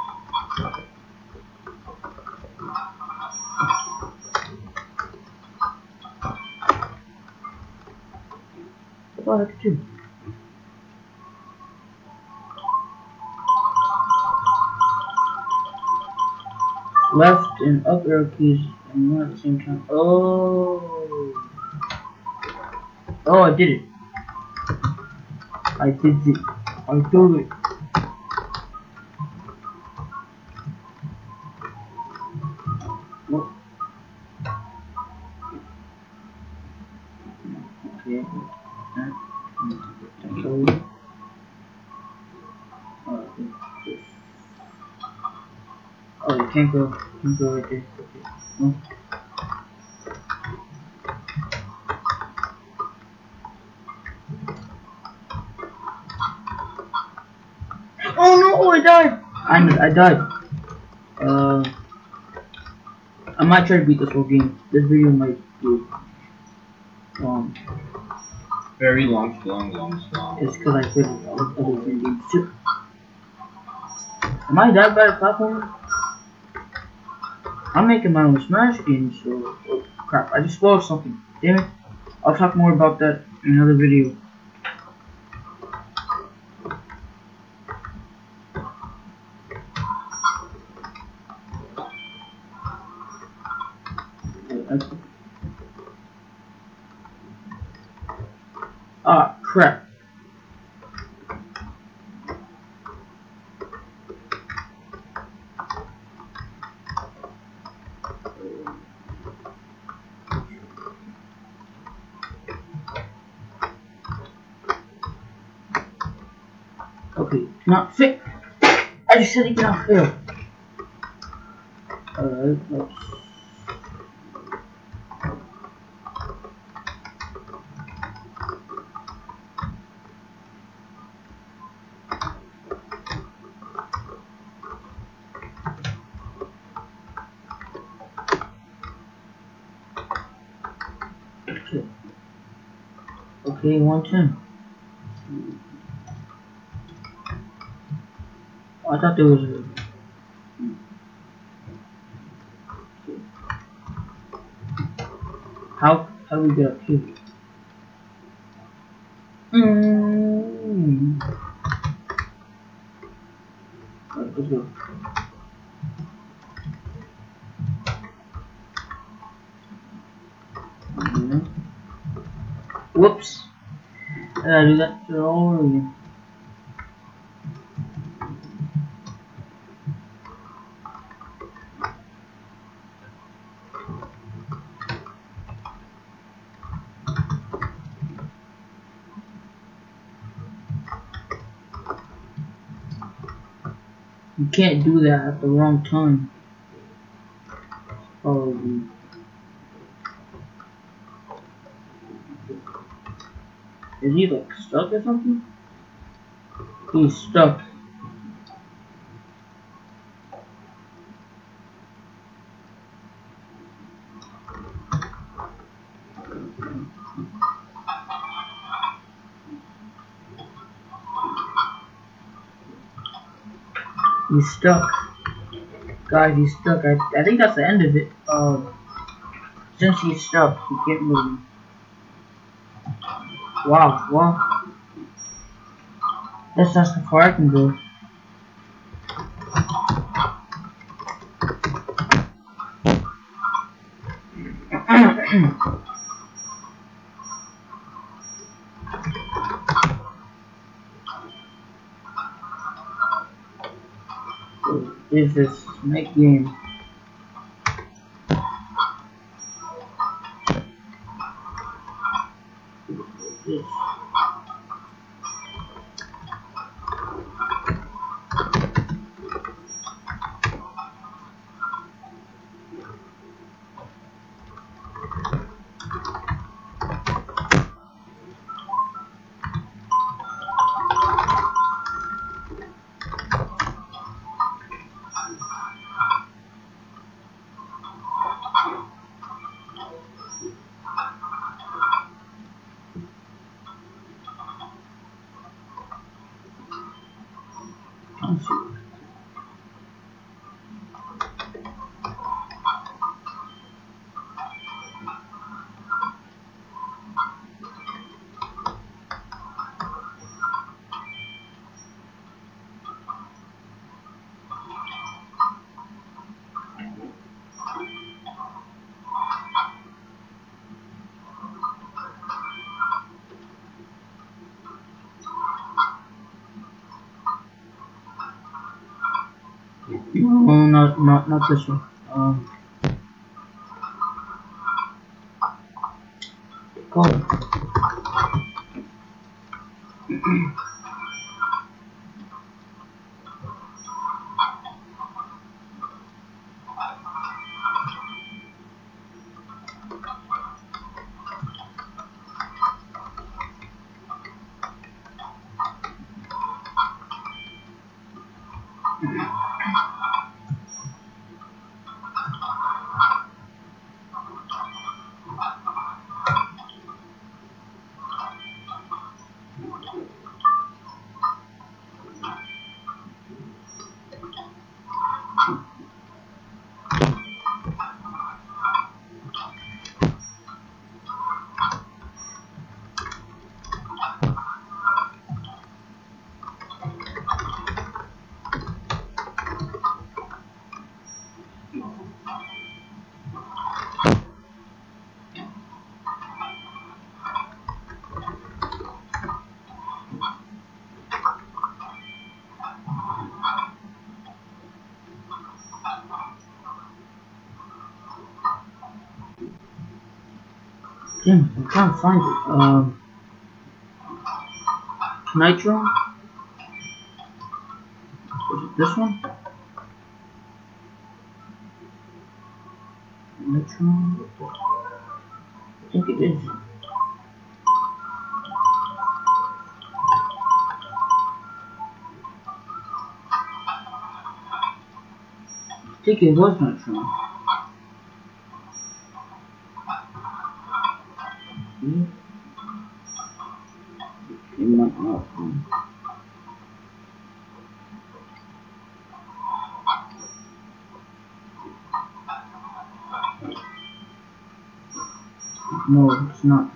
What do I have to do? Left and up arrow keys and one at the same time. Oh. Oh, I did it. I did it. I did it. Nope. Okay. Okay. Oh, you can't go. You can't go right there. Okay. No. Oh no! I died. I I died. Uh, I might try to beat this whole game. This video might be long. Very long, long, long, long. It's because I played other video games too. Am I that bad at platforming? I'm making my own Smash games, so oh, crap! I just spoiled something. Damn it! I'll talk more about that in another video. Ah, crap. Okay, not fit. I just said it cannot fail. Alright, let's. Okay. Okay, one ten. Oh, I thought there was a. How how do we get up here? Mm. Alright, let's go. Mm-hmm. Whoops. I gotta do that all over again. You can't do that at the wrong time. Probably. Is he like stuck or something? He's stuck. He's stuck. Guys, he's stuck. I, I think that's the end of it. Um, since he's stuck, he can't move. Wow, wow. That's not so far I can go. Is this snake game? This. No, not not not this one. Um, go. Damn, I'm trying to find it. Um, Nitro? Was it this one? Nitro? I think it is. I think it was Nitro. Hmm? It might not be. No, it's not.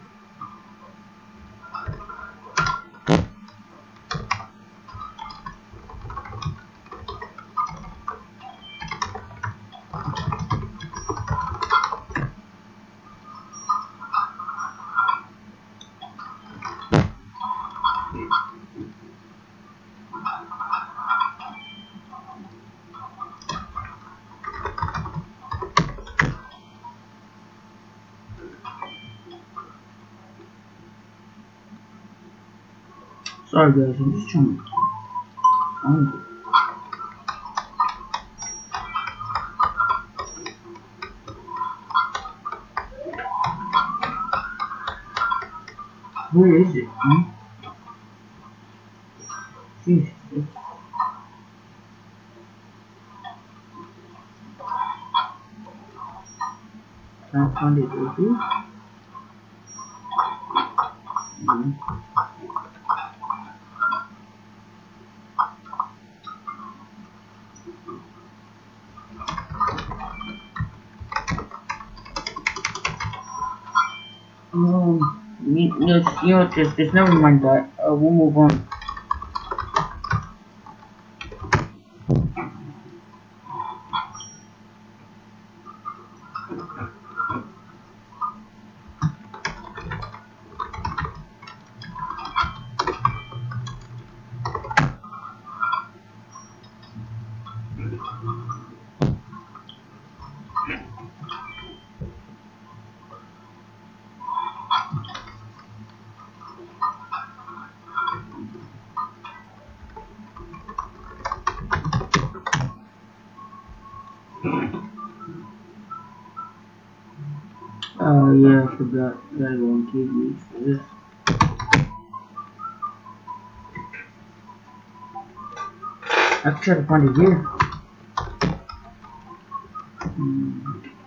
Sorry guys, I'm just trying to find it. Where is it? Hmm? Jeez. Can't find it over here. Hmm. Um, you know, you know, just, just never mind that. Uh, we'll move on. Uh, yeah, I forgot. Gotta go on K V for this. I can try to find it here. Hmm.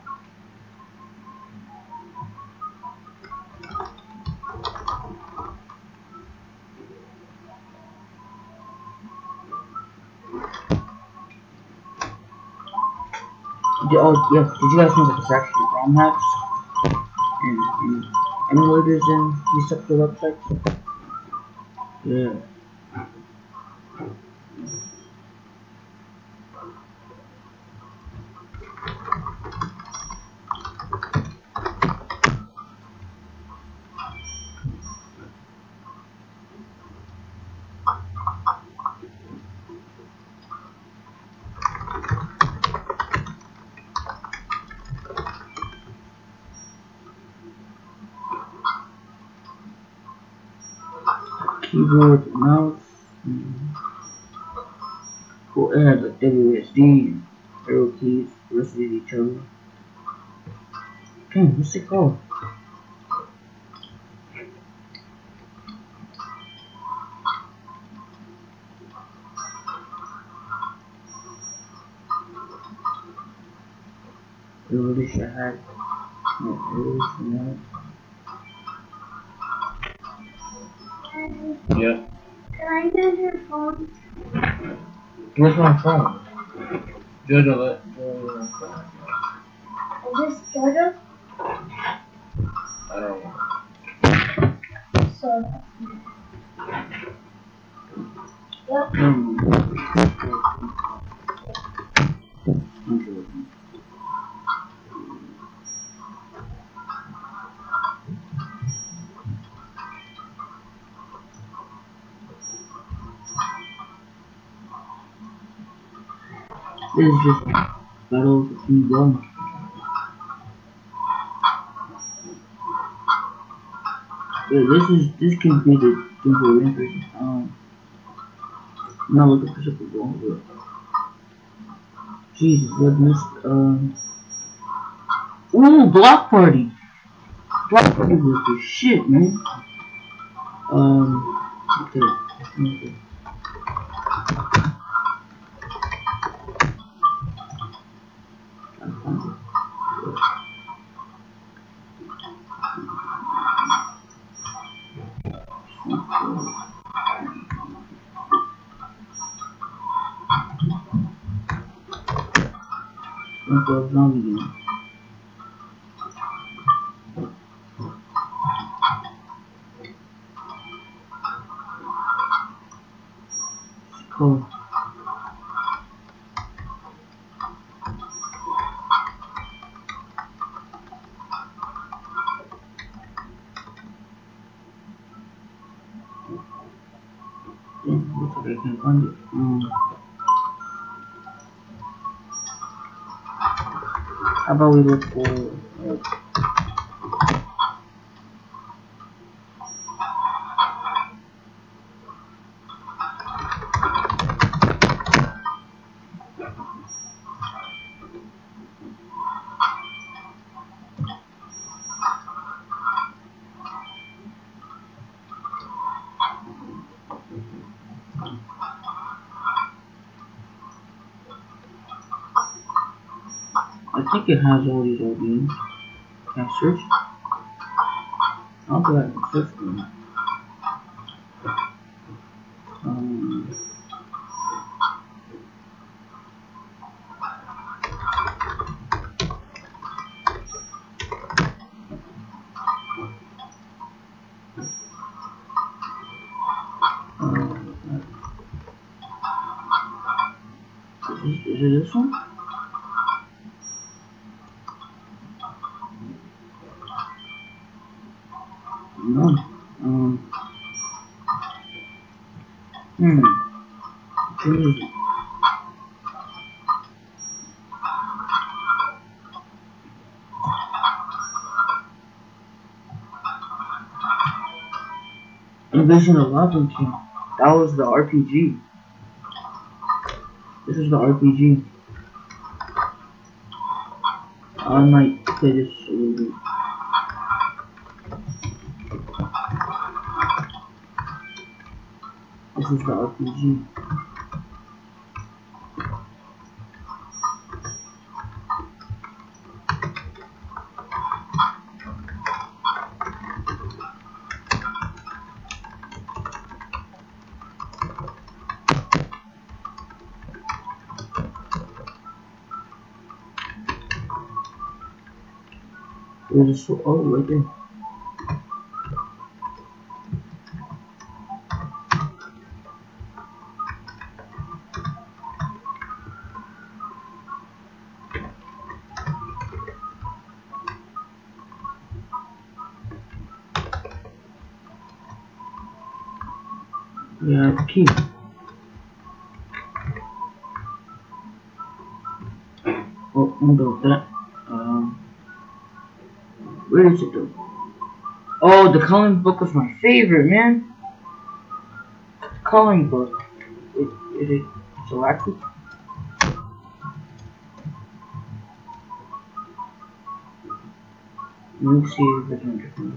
Did, oh, yeah, did you guys know that there's actually ROM hacks and, and emulators and these types of websites? Yeah. keyboard, mouse. Mm. Cool. It has like W S D and arrow keys versus each other. Dang, what's it called? I really should have no arrows for that. Yeah. Can I use your phone? Where's my phone? Jojo, let Jojo my phone. Is this Jojo? I don't know. So. Yep. Um, this is just battle of the two guns. Yeah, this is this can be the simple answer. Um, I'm not looking for simple goals, but Jesus, what missed? Um, ooh, Block Party. Block Party was the shit, man. Um, okay, okay. Uncle Zombie game. It's cool. Yeah, looks like I can find it. Um, how about we look for like, I think it has all these old games. Can I search? I'll go ahead and search for them. Um, uh, is, is it this one? No. Um. Hmm. Where is it? Invasion of Lava King. That was the R P G. This is the R P G. I might play this a little bit. This is the R P G. Where's the sword? Oh, right there. Yeah, key. Oh, I'm done with that. Um, where is it though? Oh, the coloring book was my favorite, man. coloring book. It, it, it, it's electric. Let me see if it's different.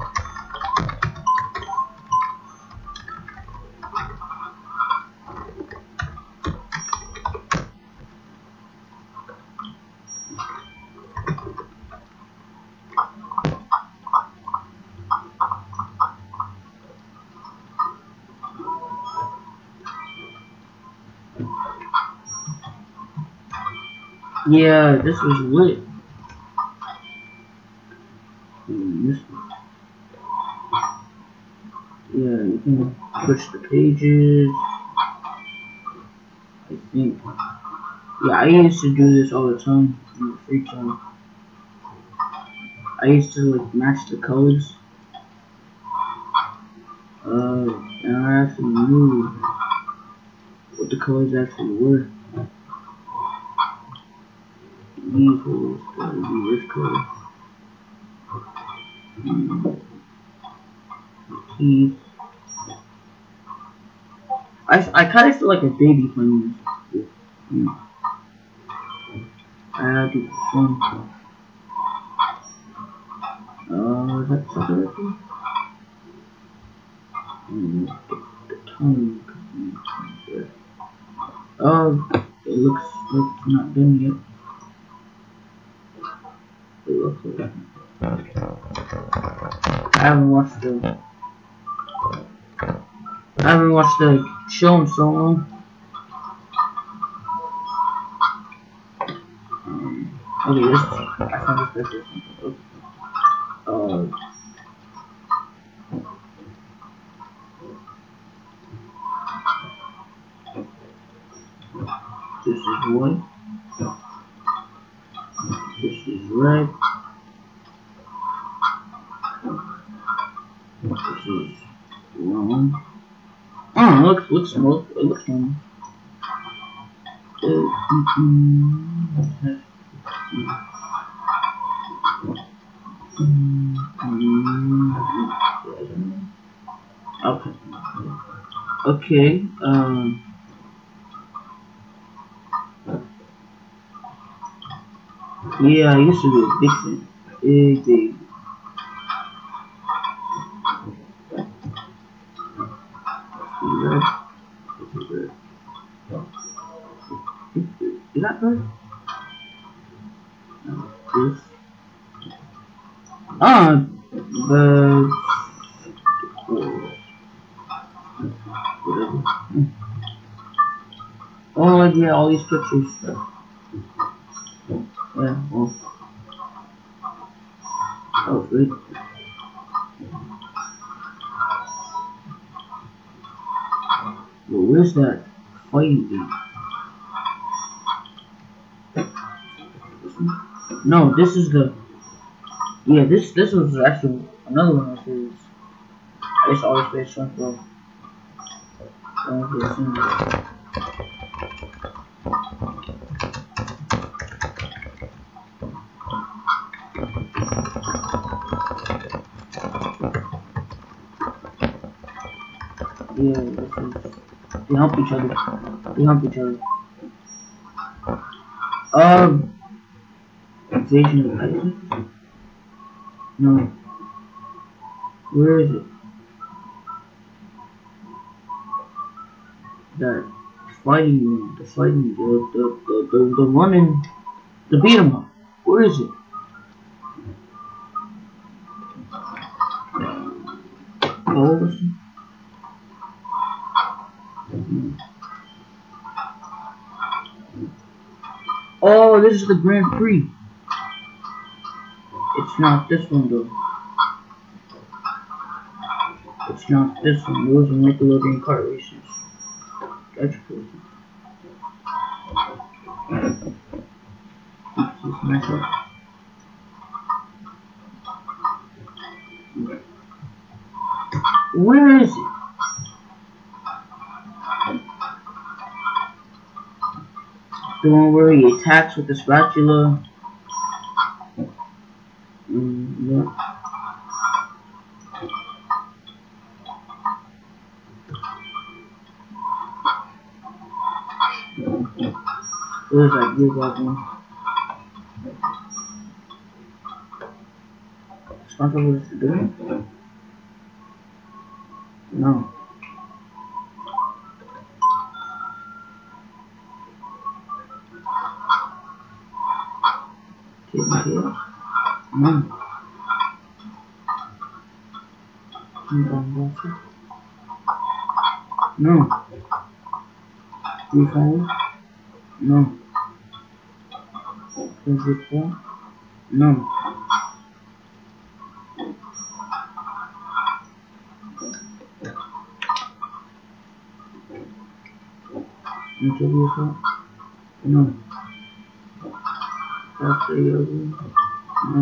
Yeah, this was lit. Mm, this was, yeah, you can push the pages. I think. Yeah, I used to do this all the time in the free time. I used to like match the colors. Uh, and I actually knew what the colors actually were. These colors gotta be this color. Mm. Teeth. I, I kind of feel like a baby playing this. Mm. I have to do fun. Uh, is that something right there? Mm, the, the tongue. Oh, it looks like it's not done yet. It looks like I haven't watched the I haven't watched the show in so long. Um, okay, this I found this picture. Uh, this is white. This is red. This is wrong. Oh, it looks looks more. It looks normal. Uh, mm, mm, mm, okay. Okay. Um. Yeah, I used to be a big fan. Big, big. Red. Red. Is that red? No, this. Ah, the. Oh yeah, all these pictures. Yeah, well. Oh, great. Well, where's that fighting game? No, this is the. Yeah, this this was actually another one of his. I just always play SpongeBob. Yeah, this is. They help each other. They help each other. Um, Invasion of Isis? No. Where is it? That fighting room, the fighting, the the the the, the running, the beat 'em up. Where is it? Oh, listen. Oh, this is the Grand Prix. It's not this one though. It's not this one. Those are Nickelodeon kart races. That's cool. Oops, mess up. Where is it? The one where he attacks with the spatula. Mm, yeah. was that blue black one. SpongeBob was doing? No. Taking care? No. No. Three five? No. Twenty four? No. Interview for? No. After you? No.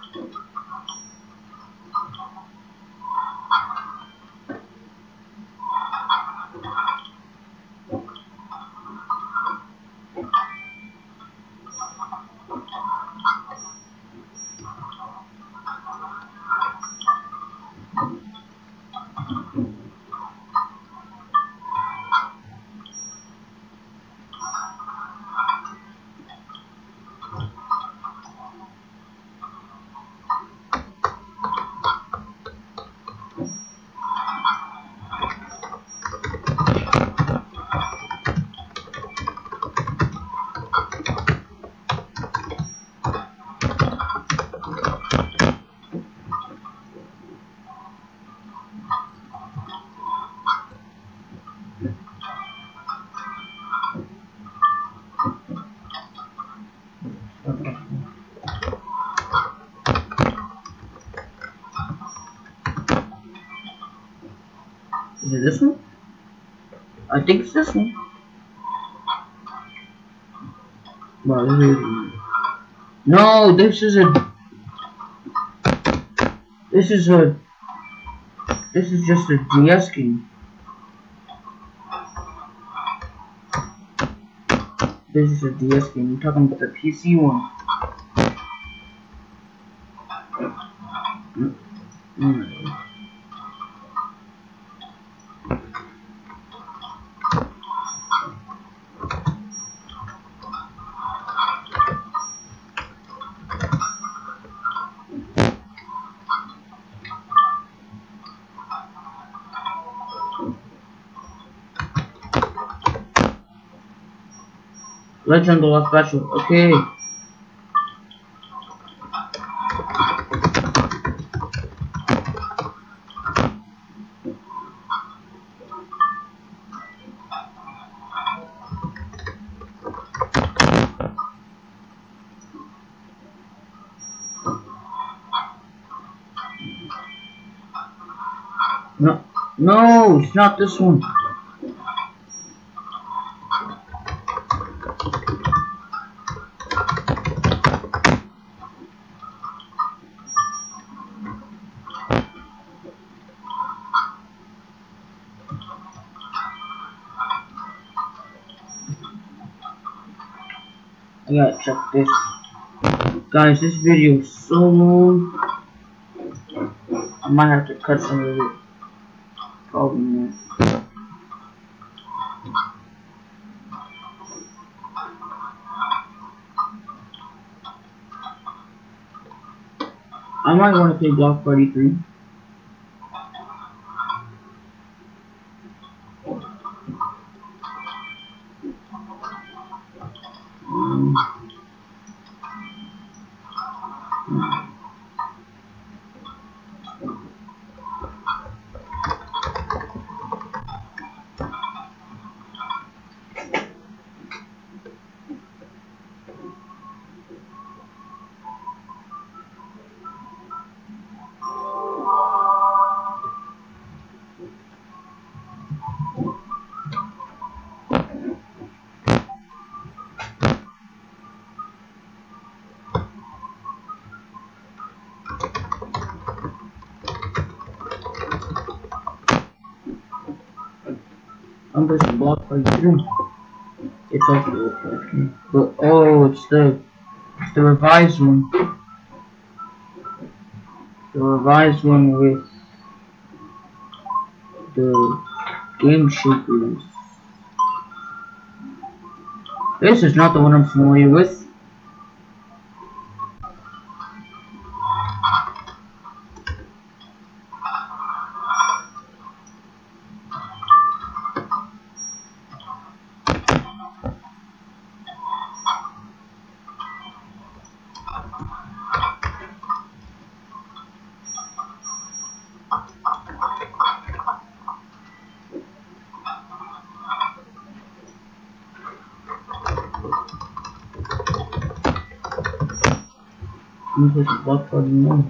Is it this one? I think it's this one. Wow, this is... No, this is a... This is a... This is just a D S game. This is a D S game. You're talking about the P C one. Mm. Mm. Legend of Lost Special. Okay. No, no, it's not this one. I gotta check this. Guys, this video is so long. I might have to cut some of it. Probably not. I might want to play Block Party three. Um, I'm just Block Party three. It's also okay. But oh, it's the it's the revised one. The revised one with the Game Shakers. This is not the one I'm familiar with. I'm going to block party now.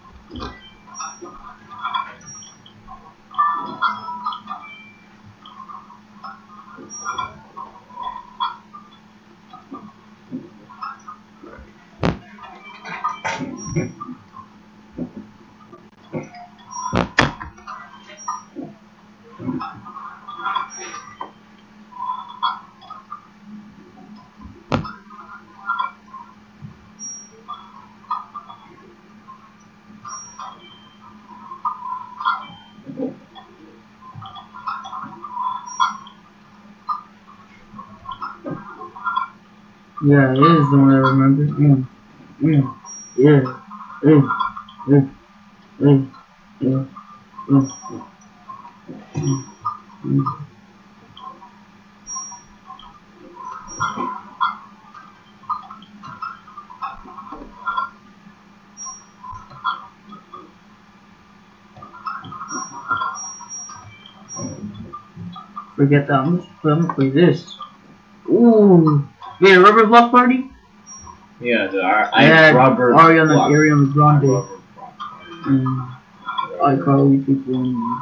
Yeah, it is the one I remember. Mm. Mm. Yeah. Mm. Mm. Mm. Mm. Mm. Mm. Mm. Forget that. I'm just I'm gonna play this. Ooh. Yeah, Rubber Block Party? Yeah, the I, I Yeah, Robert Ariana, Block. Ariana Grande. Robert Block. And iCarly people. And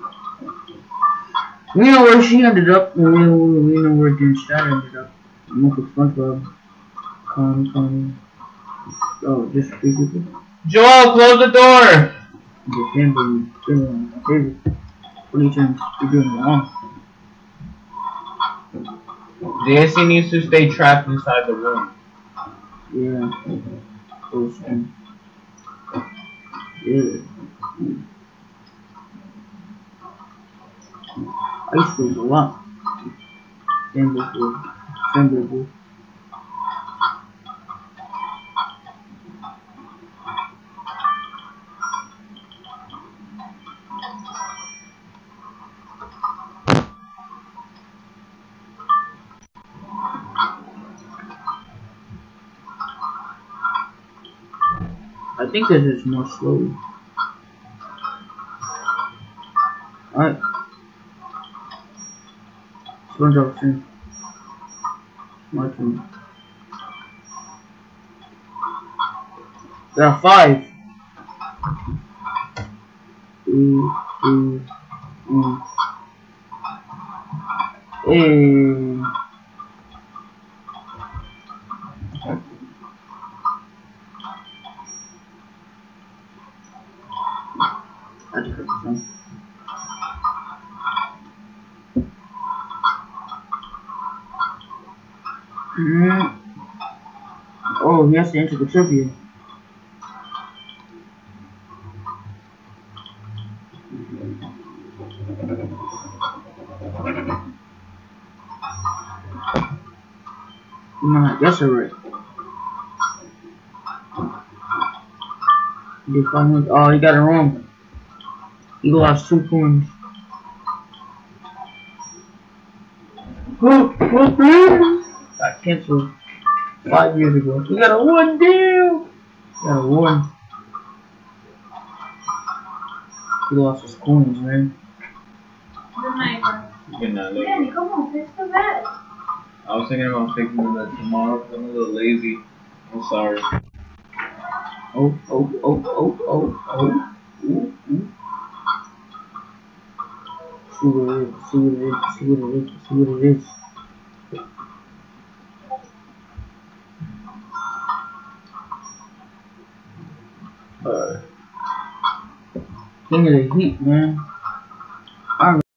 we know where she ended up. We know, we know where Dan Stat ended up. Look at SpongeBob. Con, con. Oh, just three people. Joel, close the door! The family. Family. Favorite. What are you trying to be doing wrong? The A C needs to stay trapped inside the room. Yeah. Those things. Yeah. I used to lose a lot. Family boy. Family boy. I think this is more slowly. Alright. SpongeBob turn. My turn. There are five. Two, two, one. Hey. I just heard the sound. Mm. Oh, he has to enter the trivia. You might not guess it right. Did finally, oh, he got it wrong. He lost two coins. Got canceled five years ago. He got a one deal. Got a one. He lost his coins, man. Good night, guys. Good night, lady. Danny, come on, fix the bed. I was thinking about fixing that tomorrow, but I'm a little lazy. I'm sorry. Oh, oh, oh, oh, oh, oh. Ooh, ooh. See what it is, see what it is, see what it is, see what it is. Uh, King of the Heat, man. I